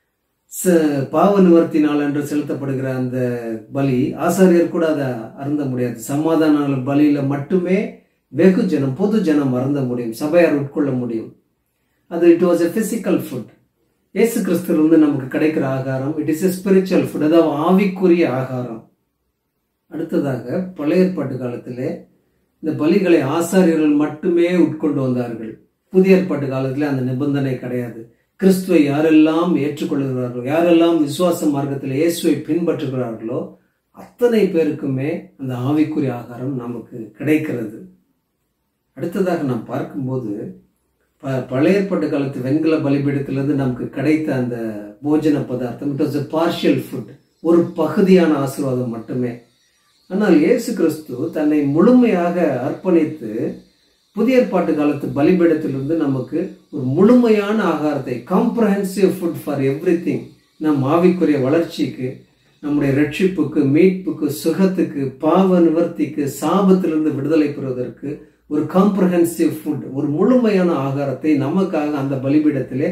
பாவ நிவர்த்தி நாள் என்று செலுத்தப்படுகிற அந்த பலி ஆசாரியர் கூட அதை அருந்த முடியாது. சமாதான பலியில மட்டுமே வெகு ஜனம், பொது ஜனம் அருந்த முடியும், சபையார் உட்கொள்ள முடியும். அது it was a physical food. இயேசு கிறிஸ்துவிலிருந்து நமக்கு கிடைக்கிற ஆகாரம் it is a spiritual food, அதாவது ஆவிக்குரிய ஆகாரம். அடுத்ததாக பழைய ஏற்பாட்டு காலத்திலே இந்த பலிகளை ஆசாரியர்கள் மட்டுமே உட்கொண்டு வந்தார்கள். புதிய ஏற்பாட்டு காலத்தில் அந்த நிபந்தனை கிடையாது. கிறிஸ்துவை யாரெல்லாம் ஏற்றுக்கொள்கிறார்களோ, யாரெல்லாம் விசுவாச மார்க்கத்தில் இயேசுவை பின்பற்றுகிறார்களோ அத்தனை பேருக்குமே அந்த ஆவிக்குரிய ஆகாரம் நமக்கு கிடைக்கிறது. அடுத்ததாக நாம் பார்க்கும்போது பழைய ஏற்பாட்டு காலத்து வெண்கல பலிபீடத்திலிருந்து நமக்கு கிடைத்த அந்த போஜன பதார்த்தம் it was a partial food, ஒரு பகுதியான ஆசீர்வாதம் மட்டுமே. ஆனால் இயேசு கிறிஸ்து தன்னை முழுமையாக அர்ப்பணித்து புதிய ஏற்பாட்டு காலத்து பலிபீடத்திலிருந்து நமக்கு ஒரு முழுமையான ஆகாரத்தை, காம்ப்ரஹென்சிவ் ஃபுட் ஃபார் எவ்ரிதிங், நம் ஆவிக்குரிய வளர்ச்சிக்கு, நம்முடைய ரட்சிப்புக்கு, மீட்புக்கு, சுகத்துக்கு, பாவ நிவர்த்திக்கு, சாபத்திலிருந்து விடுதலை பெறுவதற்கு ஒரு காம்ப்ரஹென்சிவ் ஃபுட், ஒரு முழுமையான ஆகாரத்தை நமக்காக அந்த பலிபீடத்திலே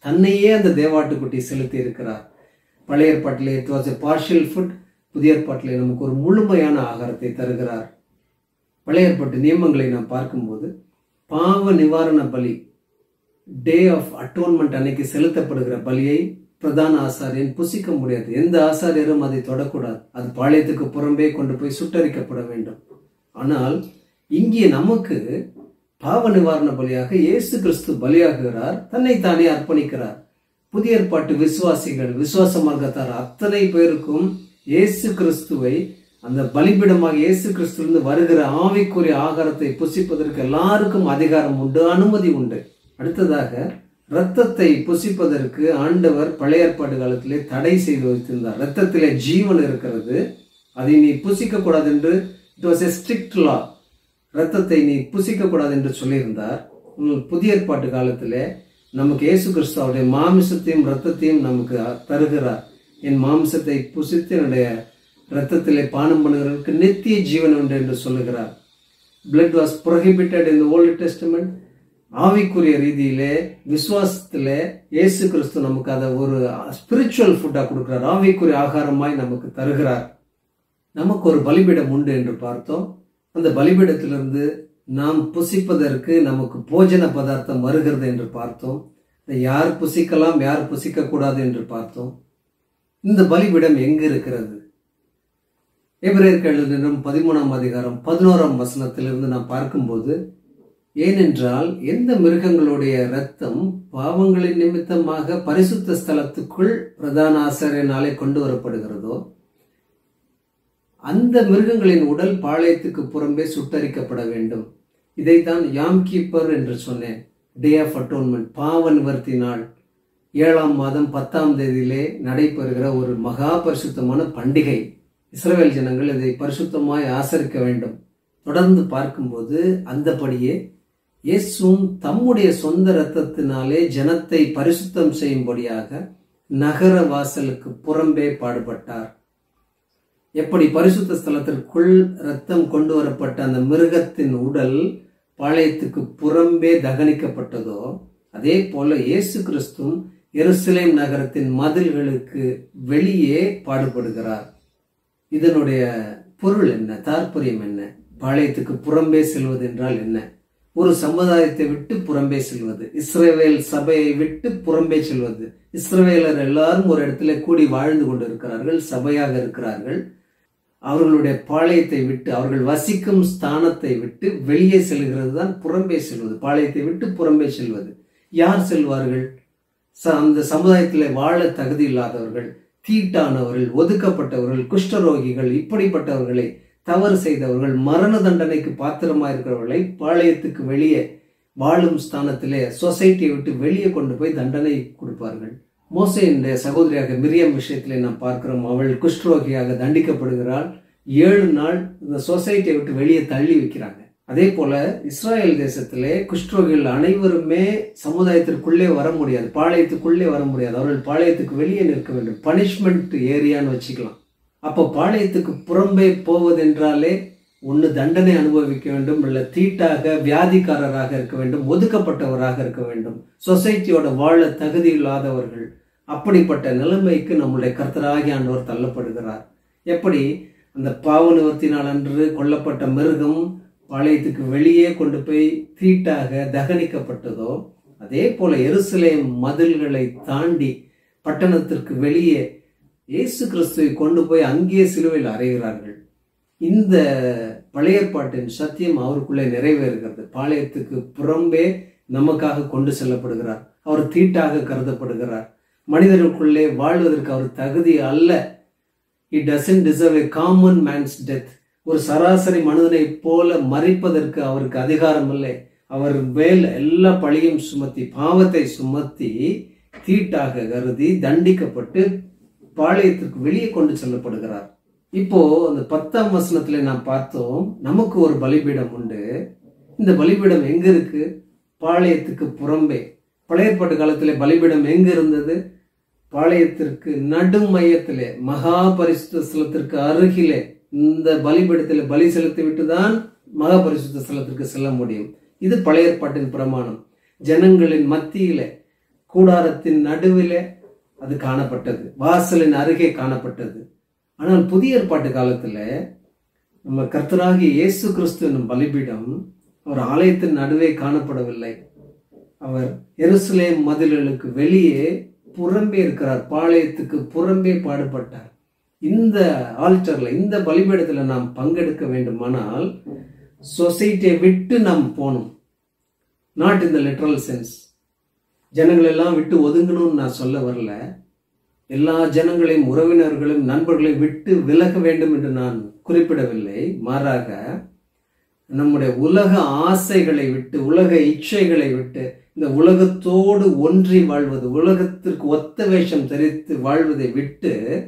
தன்னையே அந்த தேவாட்டுக்குட்டி செலுத்தி இருக்கிறார். பழைய ஏற்பாட்டிலே it was a partial food, புதிய ஏற்பாட்டிலே நமக்கு ஒரு முழுமையான ஆகாரத்தை தருகிறார். பழைய ஏற்பாட்டு நியமங்களை நாம் பார்க்கும்போது பாவ நிவாரண பலி, டே ஆஃப் அட்டோன்மெண்ட் அன்னைக்கு செலுத்தப்படுகிற பலியை பிரதான ஆசாரியன் புசிக்க முடியாது. எந்த ஆசாரியரும் அதை தொடக்கூடாது. அது பாளையத்துக்கு புறம்பே கொண்டு போய் சுட்டரிக்கப்பட வேண்டும். ஆனால் இங்கே நமக்கு பாவ நிவாரண பலியாக இயேசு கிறிஸ்து பலியாகுகிறார், தன்னைத்தானே அர்ப்பணிக்கிறார். புதிய ஏற்பாட்டு விசுவாசிகள், விசுவாச மார்க்கத்தார் அத்தனை பேருக்கும் இயேசு கிறிஸ்துவை, அந்த பலிபீடமாக இயேசு கிறிஸ்துவிலிருந்து வருகிற ஆவிக்குரிய ஆகாரத்தை புசிப்பதற்கு எல்லாருக்கும் அதிகாரம் உண்டு, அனுமதி உண்டு. அடுத்ததாக இரத்தத்தை புசிப்பதற்கு ஆண்டவர் பழைய ஏற்பாடு காலத்திலே தடை செய்து வைத்திருந்தார். இரத்தத்திலே ஜீவன் இருக்கிறது, அதை நீ புசிக்க கூடாது என்று, it was a strict law. இரத்தத்தை நீ புசிக்க கூடாது என்று சொல்லியிருந்தார். புதிய ஏற்பாட்டு காலத்திலே நமக்கு இயேசு கிறிஸ்து அவருடைய மாமிசத்தையும் இரத்தத்தையும் நமக்கு தருகிறார். என் மாமிசத்தை புசித்து என்னுடைய இரத்தத்திலே பானம் பண்ணுகிறவர்களுக்கு நித்திய ஜீவன் உண்டு என்று சொல்லுகிறார். Blood was prohibited in the old testament. ஆவிக்குரிய ரீதியிலே விசுவாசத்திலே இயேசு கிறிஸ்து நமக்கு அதை ஒரு ஸ்பிரிச்சுவல் ஃபுட்டா கொடுக்கிறார், ஆவிக்குரிய ஆகாரமாய் நமக்கு தருகிறார். நமக்கு ஒரு பலிபீடம் உண்டு என்று பார்த்தோம். அந்த பலிபீடத்திலிருந்து நாம் புசிப்பதற்கு நமக்கு போஜன பதார்த்தம் வருகிறது என்று பார்த்தோம். யார் புசிக்கலாம், யார் புசிக்க கூடாது என்று பார்த்தோம். இந்த பலிபீடம் எங்கு இருக்கிறது? எபிரேயருக்கு எழுதின 13ஆம் அதிகாரம் 11ஆம் வசனத்திலிருந்து நாம் பார்க்கும்போது, ஏனென்றால் எந்த மிருகங்களுடைய இரத்தம் பாவங்களின் நிமித்தமாக பரிசுத்த ஸ்தலத்துக்குள் பிரதான ஆசாரியனாலே கொண்டு வரப்படுகிறதோ, அந்த மிருகங்களின் உடல் பாளையத்துக்கு புறம்பே சுட்டரிக்கப்பட வேண்டும். இதைத்தான் யாம் கீப்பர் என்று சொன்னேன். டே ஆஃப் அட்டோன்மெண்ட், பாவ நிவர்த்தி நாள், 7ஆம் மாதம் 10ஆம் தேதியிலே நடைபெறுகிற ஒரு மகா பரிசுத்தமான பண்டிகை. இஸ்ரவேல் ஜனங்கள் இதை பரிசுத்தமாய் ஆசரிக்க வேண்டும். தொடர்ந்து பார்க்கும்போது அந்தபடியே இயேசுவும் தம்முடைய சொந்த இரத்தத்தினாலே ஜனத்தை பரிசுத்தம் செய்யும்படியாக நகர வாசலுக்கு புறம்பே பாடுபட்டார். எப்படி பரிசுத்த ஸ்தலத்திற்குள் இரத்தம் கொண்டு வரப்பட்ட அந்த மிருகத்தின் உடல் பாளையத்துக்கு புறம்பே தகனிக்கப்பட்டதோ, அதே போல இயேசு கிறிஸ்துவும் எருசலேம் நகரத்தின் மதில்களுக்கு வெளியே பாடுபடுகிறார். இதனுடைய பொருள் என்ன, தாற்பயம் என்ன? பாளையத்துக்கு புறம்பே செல்வது என்றால் என்ன? ஒரு சமுதாயத்தை விட்டு புறம்பே செல்வது, இஸ்ரவேல் சபையை விட்டு புறம்பே செல்வது. இஸ்ரவேலர் எல்லாரும் ஒரு இடத்துல கூடி வாழ்ந்து கொண்டு இருக்கிறார்கள், சபையாக இருக்கிறார்கள். அவர்களுடைய பாளையத்தை விட்டு, அவர்கள் வசிக்கும் ஸ்தானத்தை விட்டு வெளியே செல்கிறது தான் புறம்பே செல்வது. பாளையத்தை விட்டு புறம்பே செல்வது. யார் செல்வார்கள்? அந்த சமுதாயத்தில் வாழ தகுதி இல்லாதவர்கள், தீட்டானவர்கள், ஒதுக்கப்பட்டவர்கள், குஷ்டரோகிகள், இப்படிப்பட்டவர்களை, தவறு செய்தவர்கள், மரண தண்டனைக்கு பாத்திரமா இருக்கிறவர்களை பாளையத்துக்கு வெளியே வாழும் ஸ்தானத்திலே சொசைட்டியை விட்டு வெளியே கொண்டு போய் தண்டனை கொடுப்பார்கள். மோசேயினுடைய சகோதரியாக மிரியம் விஷயத்திலே நாம் பார்க்கிறோம். அவள் குஷ்டரோகியாக தண்டிக்கப்படுகிறாள். 7 நாள் இந்த சொசைட்டியை விட்டு வெளியே தள்ளி வைக்கிறாங்க. அதே போல இஸ்ராயல் தேசத்திலே குஷ்டரோகிகள் அனைவருமே சமுதாயத்திற்குள்ளே வர முடியாது, பாளையத்துக்குள்ளே வர முடியாது. அவர்கள் பாளையத்துக்கு வெளியே நிற்க வேண்டும். பனிஷ்மெண்ட் ஏரியான்னு வச்சுக்கலாம். அப்போ பாளையத்துக்கு புறம்பே போவதென்றாலே ஒன்று தண்டனை அனுபவிக்க வேண்டும், இல்லை தீட்டாக வியாதிக்காரராக இருக்க வேண்டும், ஒதுக்கப்பட்டவராக இருக்க வேண்டும், சொசைட்டியோட வாழ தகுதி இல்லாதவர்கள். அப்படிப்பட்ட நிலைமைக்கு நம்முடைய கர்த்தராகிய ஆண்டவர் தள்ளப்படுகிறார். எப்படி அந்த பாவ நிவர்த்தி நாள் அன்று கொல்லப்பட்ட மிருகம் பாளையத்துக்கு வெளியே கொண்டு போய் தீட்டாக தகனிக்கப்பட்டதோ, அதே போல எருசலேம் மதில்களை தாண்டி பட்டணத்திற்கு வெளியே இயேசு கிறிஸ்துவை கொண்டு போய் அங்கே சிலுவையில் அறைகிறார்கள். இந்த பழைய ஏற்பாட்டின் சத்தியம் அவருக்குள்ளே நிறைவேறுகிறது. பாளையத்துக்கு புறம்பே நமக்காக கொண்டு செல்லப்படுகிறார். அவர் தீட்டாக கருதப்படுகிறார். மனிதர்களுக்குள்ளே வாழ்வதற்கு அவர் தகுதி அல்ல. He doesn't deserve a common man's death. ஒரு சராசரி மனிதனை போல மறிப்பதற்கு அவருக்கு அதிகாரம் இல்லை. அவர் மேல் எல்லா பழியும் சுமத்தி, பாவத்தை சுமத்தி, தீட்டாக கருதி தண்டிக்கப்பட்டு பாளையத்திற்கு வெளியே கொண்டு செல்லப்படுகிறார். இப்போ அந்த 10ஆம் வசனத்துல நாம் பார்த்தோம், நமக்கு ஒரு பலிபீடம் உண்டு. இந்த பலிபீடம் எங்க இருக்கு? பாளையத்துக்கு புறம்பே. பழைய ஏற்பாட்டு காலத்திலே பலிபீடம் எங்க இருந்தது? பாளையத்திற்கு நடுமையத்திலே, மகா பரிசுத்த ஸ்தலத்திற்கு அருகிலே. இந்த பலிபீடத்தில் பலி செலுத்தி விட்டுதான் மகா பரிசுத்த ஸ்தலத்திற்கு செல்ல முடியும். இது பழைய ஏற்பாட்டின் பிரமாணம். ஜனங்களின் மத்தியிலே கூடாரத்தின் நடுவிலே அது காணப்பட்டது, வாசலின் அருகே காணப்பட்டது. ஆனால் புதிய ஏற்பாட்டு காலத்துல நம்ம கர்த்தராகிய இயேசு கிறிஸ்து என்னும் பலிபீடம் அவர் ஆலயத்தின் நடுவே காணப்படவில்லை. அவர் எருசலேம் மதில்களுக்கு வெளியே புறம்பே இருக்கிறார், பாளையத்துக்கு புறம்பே பாடுபட்டார். இந்த ஆல்டர்ல, இந்த பலிபீடத்துல நாம் பங்கெடுக்க வேண்டுமானால் சொசைட்டியை விட்டு நாம் போகணும். Not in the literal sense. ஜனங்கள் எல்லாம் விட்டு ஒதுங்கணும்னு நான் சொல்ல வரல. எல்லா ஜனங்களையும், உறவினர்களையும், நண்பர்களையும் விட்டு விலக வேண்டும் என்று நான் குறிப்பிடவில்லை. மாறாக நம்முடைய உலக ஆசைகளை விட்டு, உலக இச்சைகளை விட்டு, இந்த உலகத்தோடு ஒன்றி வாழ்வது, உலகத்திற்கு ஒத்த வேஷம் தரித்து வாழ்வதை விட்டு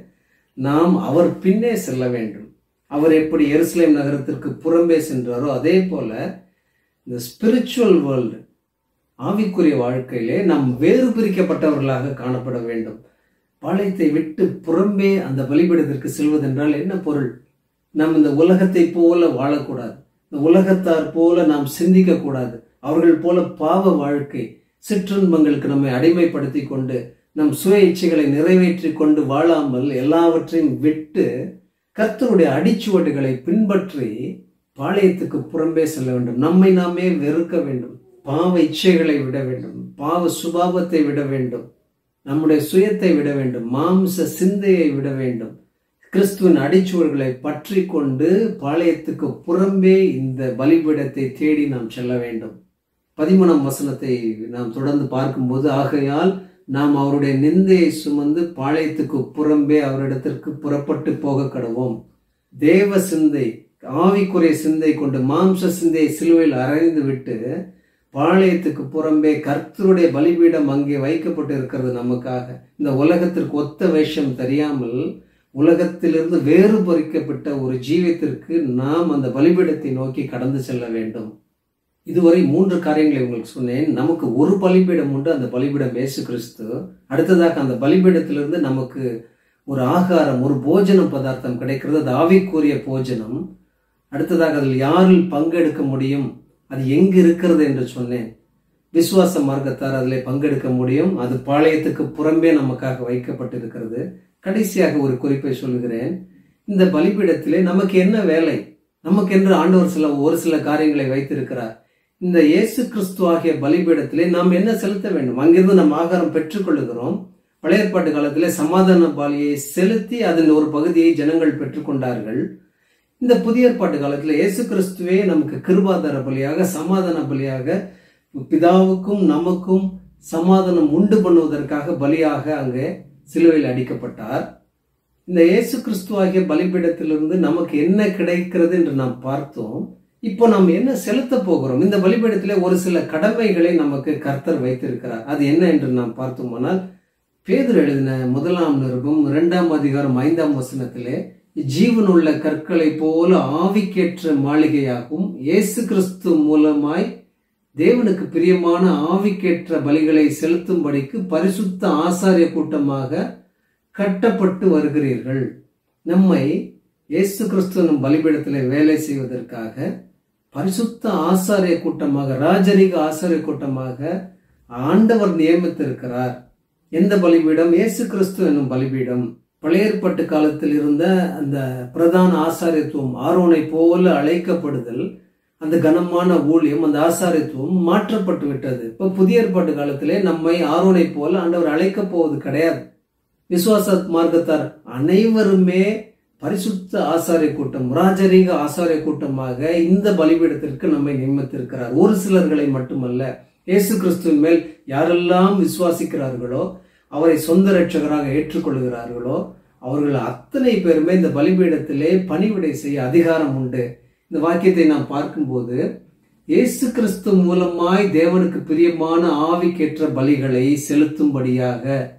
நாம் அவர் பின்னே செல்ல வேண்டும். அவர் எப்படி எருசலேம் நகரத்திற்கு புறம்பே சென்றாரோ அதே போல இந்த ஸ்பிரிச்சுவல் வேர்ல்டு, ஆவிக்குரிய வாழ்க்கையிலே நாம் வேறு பிரிக்கப்பட்டவர்களாக காணப்பட வேண்டும். பாளையத்தை விட்டு புறம்பே அந்த பலிபீடத்திற்கு செல்வதென்றால் என்ன பொருள்? நாம் இந்த உலகத்தை போல வாழக்கூடாது, இந்த உலகத்தார் போல நாம் சிந்திக்க கூடாது. அவர்கள் போல பாவ வாழ்க்கை, சிற்றின்பங்களுக்கு நம்மை அடிமைப்படுத்தி கொண்டு நம் சுய இச்சைகளை நிறைவேற்றி கொண்டு வாழாமல் எல்லாவற்றையும் விட்டு கர்த்தருடைய அடிச்சுவடுகளை பின்பற்றி பாளையத்துக்கு புறம்பே செல்ல வேண்டும். நம்மை நாமே வெறுக்க வேண்டும், பாவ இச்சைகளை விட வேண்டும், பாவ சுபாவத்தை விட வேண்டும், நம்முடைய சுயத்தை விட வேண்டும், மாம்ச சிந்தையை விட வேண்டும். கிறிஸ்துவின் அடிச்சுவர்களை பற்றி கொண்டு பாளையத்துக்கு புறம்பே இந்த பலிபீடத்தை தேடி நாம் செல்ல வேண்டும். 13ஆம் வசனத்தை நாம் தொடர்ந்து பார்க்கும்போது, ஆகையால் நாம் அவருடைய நிந்தையை சுமந்து பாளையத்துக்கு புறம்பே அவரிடத்திற்கு புறப்பட்டு போக கடவோம். தேவ சிந்தை, ஆவிக்குரிய சிந்தை கொண்டு மாம்ச சிந்தையை சிலுவையில் அறைந்து விட்டு பாளையத்துக்கு புறம்பே கர்த்தருடைய பலிபீடம் அங்கே வைக்கப்பட்டு இருக்கிறது நமக்காக. இந்த உலகத்திற்கு ஒத்த வேஷம் தெரியாமல் உலகத்திலிருந்து வேறு பறிக்கப்பட்ட ஒரு ஜீவியத்திற்கு நாம் அந்த பலிபீடத்தை நோக்கி கடந்து செல்ல வேண்டும். இதுவரை 3 காரியங்களை உங்களுக்கு சொன்னேன். நமக்கு ஒரு பலிபீடம் உண்டு, அந்த பலிபீடம் இயேசு கிறிஸ்து. அடுத்ததாக அந்த பலிபீடத்திலிருந்து நமக்கு ஒரு ஆகாரம், ஒரு போஜனம் பதார்த்தம் கிடைக்கிறது, அது ஆவிக்குரிய போஜனம். அடுத்ததாக அதில் யாரில் பங்கெடுக்க முடியும், அது எங்கு இருக்கிறது என்று சொன்னேன். விசுவாச மார்க்கத்தார் அதில் பங்கெடுக்க முடியும், அது பாளையத்துக்கு புறம்பே நமக்காக வைக்கப்பட்டிருக்கிறது. கடைசியாக ஒரு குறிப்பை சொல்கிறேன். இந்த பலிபீடத்திலே நமக்கு என்ன வேலை? நமக்கு என்று ஆண்டவர் ஒரு சில காரியங்களை வைத்திருக்கிறார். இந்த இயேசு கிறிஸ்து ஆகிய பலிபீடத்திலே நாம் என்ன செலுத்த வேண்டும்? அங்கிருந்து நாம் ஆகாரம் பெற்றுக்கொள்ளுகிறோம். பழைய ஏற்பாட்டு காலத்திலே சமாதான பலியை செலுத்தி அதன் ஒரு பகுதியை ஜனங்கள் பெற்றுக்கொண்டார்கள். இந்த புதிய ஏற்பாட்டு காலத்தில் இயேசு கிறிஸ்துவே நமக்கு கிருபாதார பலியாக, சமாதான பலியாக, பிதாவுக்கும் நமக்கும் சமாதானம் உண்டு பண்ணுவதற்காக பலியாக அங்கே சிலுவையில் அடிக்கப்பட்டார். இந்த இயேசு கிறிஸ்து ஆகிய பலிபீடத்திலிருந்து நமக்கு என்ன கிடைக்கிறது என்று நாம் பார்த்தோம். இப்போ நாம் என்ன செலுத்த போகிறோம்? இந்த பலிபீடத்திலே ஒரு சில கடமைகளை நமக்கு கர்த்தர் வைத்திருக்கிறார். அது என்ன என்று நாம் பார்த்தோமானால், பேதுரு எழுதின 1ஆம் நிருபம் 2ஆம் அதிகாரம் 5ஆம் வசனத்திலே, ஜீவனுள்ள கற்களை போல ஆவிக்கேற்ற மாளிகையாகவும் இயேசு கிறிஸ்து மூலமாய் தேவனுக்கு பிரியமான ஆவிக்கேற்ற பலிகளை செலுத்தும்படிக்கு பரிசுத்த ஆசாரிய கூட்டமாக கட்டப்பட்டு வருகிறீர்கள். நம்மை இயேசு கிறிஸ்துவின் பலிபீடத்தில் வேலை செய்வதற்காக பரிசுத்த ஆசாரிய கூட்டமாக, ராஜரீக ஆசாரிய கூட்டமாக ஆண்டவர் நியமித்திருக்கிறார். எந்த பலிபீடம்? இயேசு கிறிஸ்து என்னும் பலிபீடம். பழைய ஏற்பாட்டு காலத்தில் இருந்த அந்த பிரதான ஆசாரியத்துவம், ஆரோனை போல அழைக்கப்படுதல், அந்த கனமான ஊழியம், அந்த ஆசாரியத்துவம் மாற்றப்பட்டு விட்டது. இப்போ புதிய ஏற்பாட்டு காலத்திலே நம்மை ஆரோனை போல ஆண்டவர் அழைக்க போவது கிடையாது. விசுவாச மார்க்கத்தார் அனைவருமே பரிசுத்த ஆசாரிய கூட்டம், ராஜரீக ஆசாரிய கூட்டமாக இந்த பலிபீடத்திற்கு நம்மை நியமித்திருக்கிறார். ஒரு சிலர்களை மட்டுமல்ல, இயேசு கிறிஸ்துவின் மேல் யாரெல்லாம் விசுவாசிக்கிறார்களோ, அவரை சொந்த இரட்சகராக ஏற்றுக்கொள்கிறார்களோ, அவர்கள் அத்தனை பேருமே இந்த பலிபீடத்திலே பணிவிடை செய்ய அதிகாரம் உண்டு. இந்த வாக்கியத்தை நாம் பார்க்கும்போது, இயேசு கிறிஸ்து மூலமாய் தேவனுக்கு பிரியமான ஆவிக்கேற்ற பலிகளை செலுத்தும்படியாக,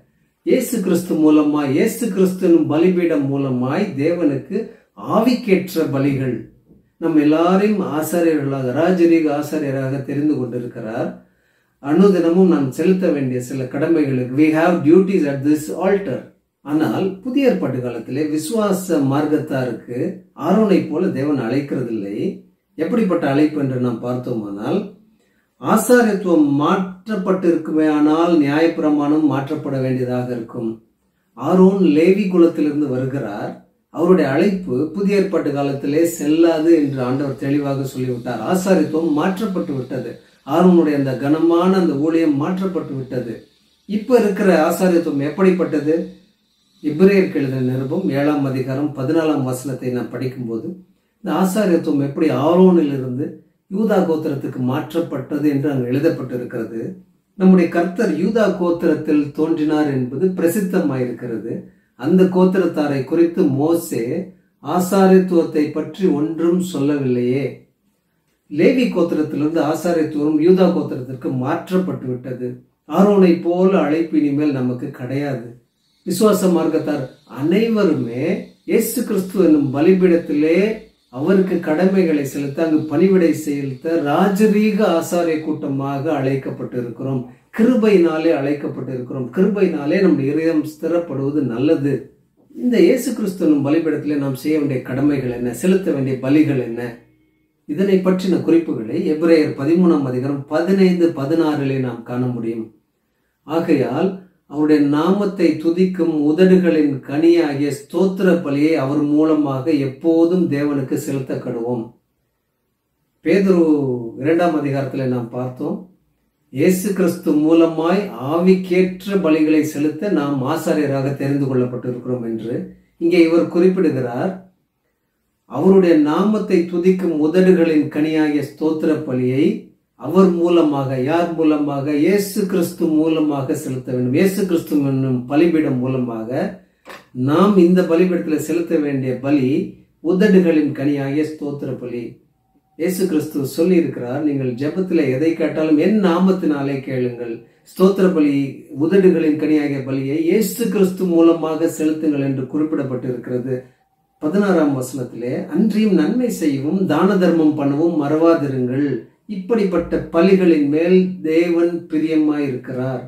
இயேசு கிறிஸ்து மூலமாய், இயேசு கிறிஸ்துவின் பலிபீடம் மூலமாய் தேவனுக்கு ஆவிக்கேற்ற பலிகள், நம் எல்லாரையும் ஆசாரியர்களாக, ராஜரீக ஆசாரியராக தெரிந்து கொண்டிருக்கிறார். அனுதினமும் நாம் செலுத்த வேண்டிய சில கடமைகளுக்கு we have duties at this altar. ஆனால் புதிய ஏற்பாட்டு காலத்திலே விசுவாச மார்க்கத்தாருக்கு ஆரோனை போல தேவன் அழைக்கிறதில்லை. எப்படிப்பட்ட அழைப்பு என்று நாம் பார்த்தோமானால், ஆசாரியத்துவம் மாற்றப்பட்டிருக்குமே ஆனால் நியாயப்பிரமாணம் மாற்றப்பட வேண்டியதாக இருக்கும். ஆரோன் லேவி குலத்திலிருந்து வருகிறார். அவருடைய அழைப்பு புதிய ஏற்பாட்டு காலத்திலே செல்லாது என்று ஆண்டவர் தெளிவாக சொல்லிவிட்டார். ஆசாரியத்துவம் மாற்றப்பட்டு விட்டது. ஆரோனுடைய அந்த கனமான அந்த ஊழியம் மாற்றப்பட்டு விட்டது. இப்ப இருக்கிற ஆசாரியத்துவம் எப்படிப்பட்டது? எபிரேயருக்கு எழுதின நிருபம் 7ஆம் அதிகாரம் 14ஆம் வசனத்தை நான் படிக்கும்போது இந்த ஆசாரியத்துவம் எப்படி ஆரோனிலிருந்து யூதா கோத்திரத்துக்கு மாற்றப்பட்டது என்று அங்கு எழுதப்பட்டிருக்கிறது. நம்முடைய கர்த்தர் யூதா கோத்திரத்தில் தோன்றினார் என்பது பிரசித்தமாயிருக்கிறது. அந்த கோத்திரத்தாரை குறித்து மோசே ஆசாரியத்துவத்தை பற்றி ஒன்றும் சொல்லவில்லையே. லேவி கோத்திரத்திலிருந்து ஆசாரியத்துவம் யூதா கோத்திரத்திற்கு மாற்றப்பட்டு விட்டது. ஆரோனை போல அழைப்பு இனிமேல் நமக்கு கிடையாது. விசுவாச மார்க்கத்தார் அனைவருமே இயேசு கிறிஸ்து என்னும் பலிபீடத்திலே அவருக்கு கடமைகளை செலுத்த, அங்கு பணிவிடை செலுத்த ராஜரீக ஆசாரிய கூட்டமாக அழைக்கப்பட்டிருக்கிறோம். கிருபையினாலே அழைக்கப்பட்டிருக்கிறோம். கிருபையினாலே நம்முடைய இதயம் ஸ்திரப்படுவது நல்லது. இந்த இயேசு கிறிஸ்து என்னும் பலிபீடத்திலே நாம் செய்ய வேண்டிய கடமைகள் என்ன, செலுத்த வேண்டிய பலிகள் என்ன, இதனை பற்றின குறிப்புகளை எபிரேயர் 13ஆம் அதிகாரம் 15-16 நாம் காண முடியும். ஆகையால் அவருடைய நாமத்தை துதிக்கும் உதடுகளின் கனியாகிய ஸ்தோத்திர பலியை அவர் மூலமாக எப்போதும் தேவனுக்கு செலுத்த கடுவோம். பேதுரு 2ஆம் அதிகாரத்தில் நாம் பார்த்தோம், இயேசு கிறிஸ்து மூலமாய் ஆவிக்கேற்ற பலிகளை செலுத்த நாம் ஆசாரியராக தெரிந்து கொள்ளப்பட்டிருக்கிறோம் என்று இங்கே இவர் குறிப்பிடுகிறார். அவருடைய நாமத்தை துதிக்கும் உதடுகளின் கனியாகிய ஸ்தோத்திர பலியை அவர் மூலமாக, யார் மூலமாக? இயேசு கிறிஸ்து மூலமாக செலுத்த வேண்டும். இயேசு கிறிஸ்து என்னும் பலிபீடம் மூலமாக நாம் இந்த பலிபீடத்தில் செலுத்த வேண்டிய பலி உதடுகளின் கனியாகிய ஸ்தோத்திர பலி. இயேசு கிறிஸ்து சொல்லி இருக்கிறார், நீங்கள் ஜெபத்தில் எதை கேட்டாலும் என் நாமத்தினாலே கேளுங்கள். ஸ்தோத்திர பலி, உதடுகளின் கனியாகிய பலியை இயேசு கிறிஸ்து மூலமாக செலுத்துங்கள் என்று குறிப்பிடப்பட்டிருக்கிறது. 16ஆம் வசனத்திலே, அன்றியும் நன்மை செய்யவும் தான தர்மம் பண்ணவும் மறவாதிருங்கள். இப்படிப்பட்ட பலிகளின் மேல் தேவன் பிரியமாயிருக்கிறார்.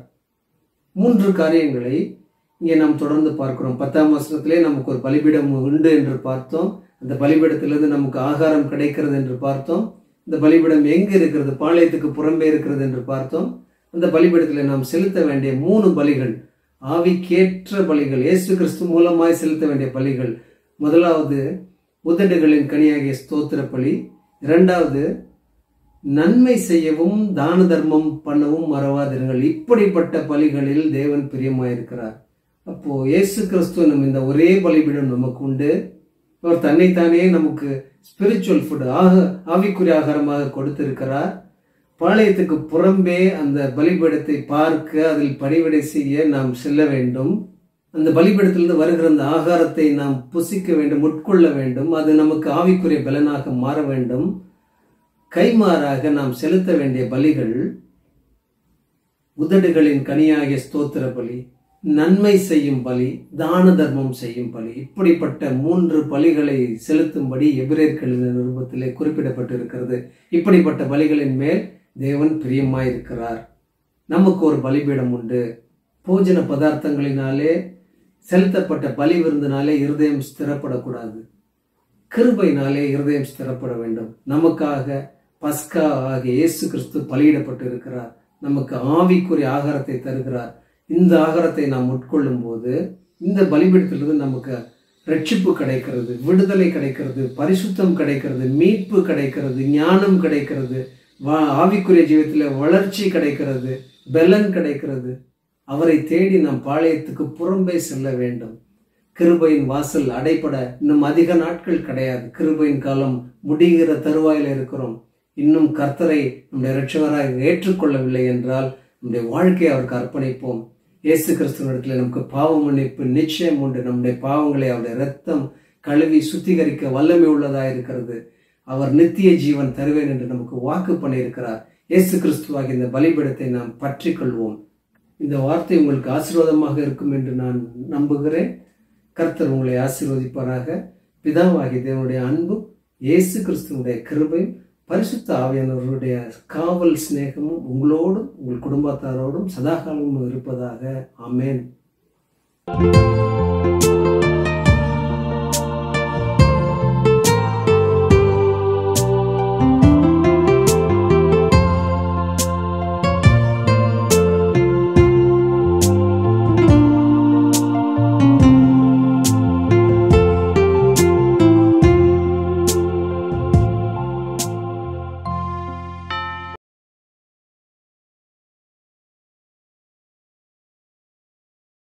3 காரியங்களை இங்கே நாம் தொடர்ந்து பார்க்கிறோம். 10ஆம் வசனத்திலே நமக்கு ஒரு பலிபீடம் உண்டு என்று பார்த்தோம். அந்த பலிபீடத்திலிருந்து நமக்கு ஆகாரம் கிடைக்கிறது என்று பார்த்தோம். இந்த பலிபீடம் எங்கு இருக்கிறது? பாளையத்துக்கு புறம்பே இருக்கிறது என்று பார்த்தோம். அந்த பலிபீடத்தில் நாம் செலுத்த வேண்டிய 3 பலிகள், ஆவிக்கேற்ற பலிகள், இயேசு கிறிஸ்து மூலமாய் செலுத்த வேண்டிய பலிகள். முதலாவது உதடுகளின் கனியாகிய ஸ்தோத்திர பலி. 2வது நன்மை செய்யவும் தான தர்மம் பண்ணவும் மறவாதிருங்கள். இப்படிப்பட்ட பலிகளில் தேவன் பிரியமாயிருக்கிறார். அப்போ இயேசு கிறிஸ்து நம்ம இந்த ஒரே பலிபீடம் நமக்கு உண்டு. அவர் தன்னைத்தானே நமக்கு ஸ்பிரிச்சுவல் ஃபுட், ஆவிக்குரிய ஆகாரமாக கொடுத்திருக்கிறார். பாளையத்துக்கு புறம்பே அந்த பலிபீடத்தை பார்க்க, அதில் பணிவிடை செய்ய நாம் செல்ல வேண்டும். அந்த பலிபீடத்திலிருந்து வருகிற அந்த ஆகாரத்தை நாம் புசிக்க வேண்டும், உட்கொள்ள வேண்டும். அது நமக்கு ஆவிக்குரிய பலனாக மாற வேண்டும். கைமாறாக நாம் செலுத்த வேண்டிய பலிகள் உதடுகளின் கனியாகிய ஸ்தோத்திர பலி, நன்மை செய்யும் பலி, தான தர்மம் செய்யும் பலி. இப்படிப்பட்ட 3 பலிகளை செலுத்தும்படி எபிரேயருக்கு எழுதின நிருபத்திலே குறிப்பிடப்பட்டிருக்கிறது. இப்படிப்பட்ட பலிகளின் மேல் தேவன் பிரியமாயிருக்கிறார். நமக்கு ஒரு பலிபீடம் உண்டு. போஜன பதார்த்தங்களினாலே செலுத்தப்பட்ட பலி விருந்தினாலே இருதயம் ஸ்திரப்படக்கூடாது. கிருபையினாலே இருதயம் ஸ்திரப்பட வேண்டும். நமக்காக பஸ்கா ஆகிய இயேசு கிறிஸ்து பலியிடப்பட்டு இருக்கிறார். நமக்கு ஆவிக்குரிய ஆகாரத்தை தருகிறார். இந்த ஆகாரத்தை நாம் உட்கொள்ளும் போது இந்த பலிபீடத்திலிருந்து நமக்கு ரட்சிப்பு கிடைக்கிறது, விடுதலை கிடைக்கிறது, பரிசுத்தம் கிடைக்கிறது, மீட்பு கிடைக்கிறது, ஞானம் கிடைக்கிறது, ஆவிக்குரிய ஜீவியத்தில் வளர்ச்சி கிடைக்கிறது, பலன் கிடைக்கிறது. அவரை தேடி நாம் பாளையத்துக்கு புறம்பே செல்ல வேண்டும். கிருபையின் வாசல் அடைபட இன்னும் அதிக நாட்கள் கிடையாது. கிருபையின் காலம் முடிகிற தருவாயில் இருக்கிறோம். இன்னும் கர்த்தரை நம்முடைய இரட்சகராக ஏற்றுக்கொள்ளவில்லை என்றால் நம்முடைய வாழ்க்கையை அவருக்கு அர்ப்பணிப்போம். இயேசு கிறிஸ்துவிடத்தில் நமக்கு பாவ மன்னிப்பு நிச்சயம் உண்டு. நம்முடைய பாவங்களை அவருடைய இரத்தம் கழுவி சுத்திகரிக்க வல்லமை உள்ளதாக இருக்கிறது. அவர் நித்திய ஜீவன் தருவேன் என்று நமக்கு வாக்கு பண்ணியிருக்கிறார். இயேசு கிறிஸ்துவாகிய இந்த பலிபீடத்தை நாம் பற்றி கொள்வோம். இந்த வார்த்தை உங்களுக்கு ஆசீர்வாதமாக இருக்கும் என்று நான் நம்புகிறேன். கர்த்தர் உங்களை ஆசீர்வதிப்பாராக. பிதாவாகிய தேவனுடைய அன்பும் இயேசு கிறிஸ்துவனுடைய கிருபையும் பரிசுத்த ஆவியானவருடைய காவல் சிநேகமும் உங்களோடும் உங்கள் குடும்பத்தாரோடும் சதாகாலமும் இருப்பதாக. ஆமென்.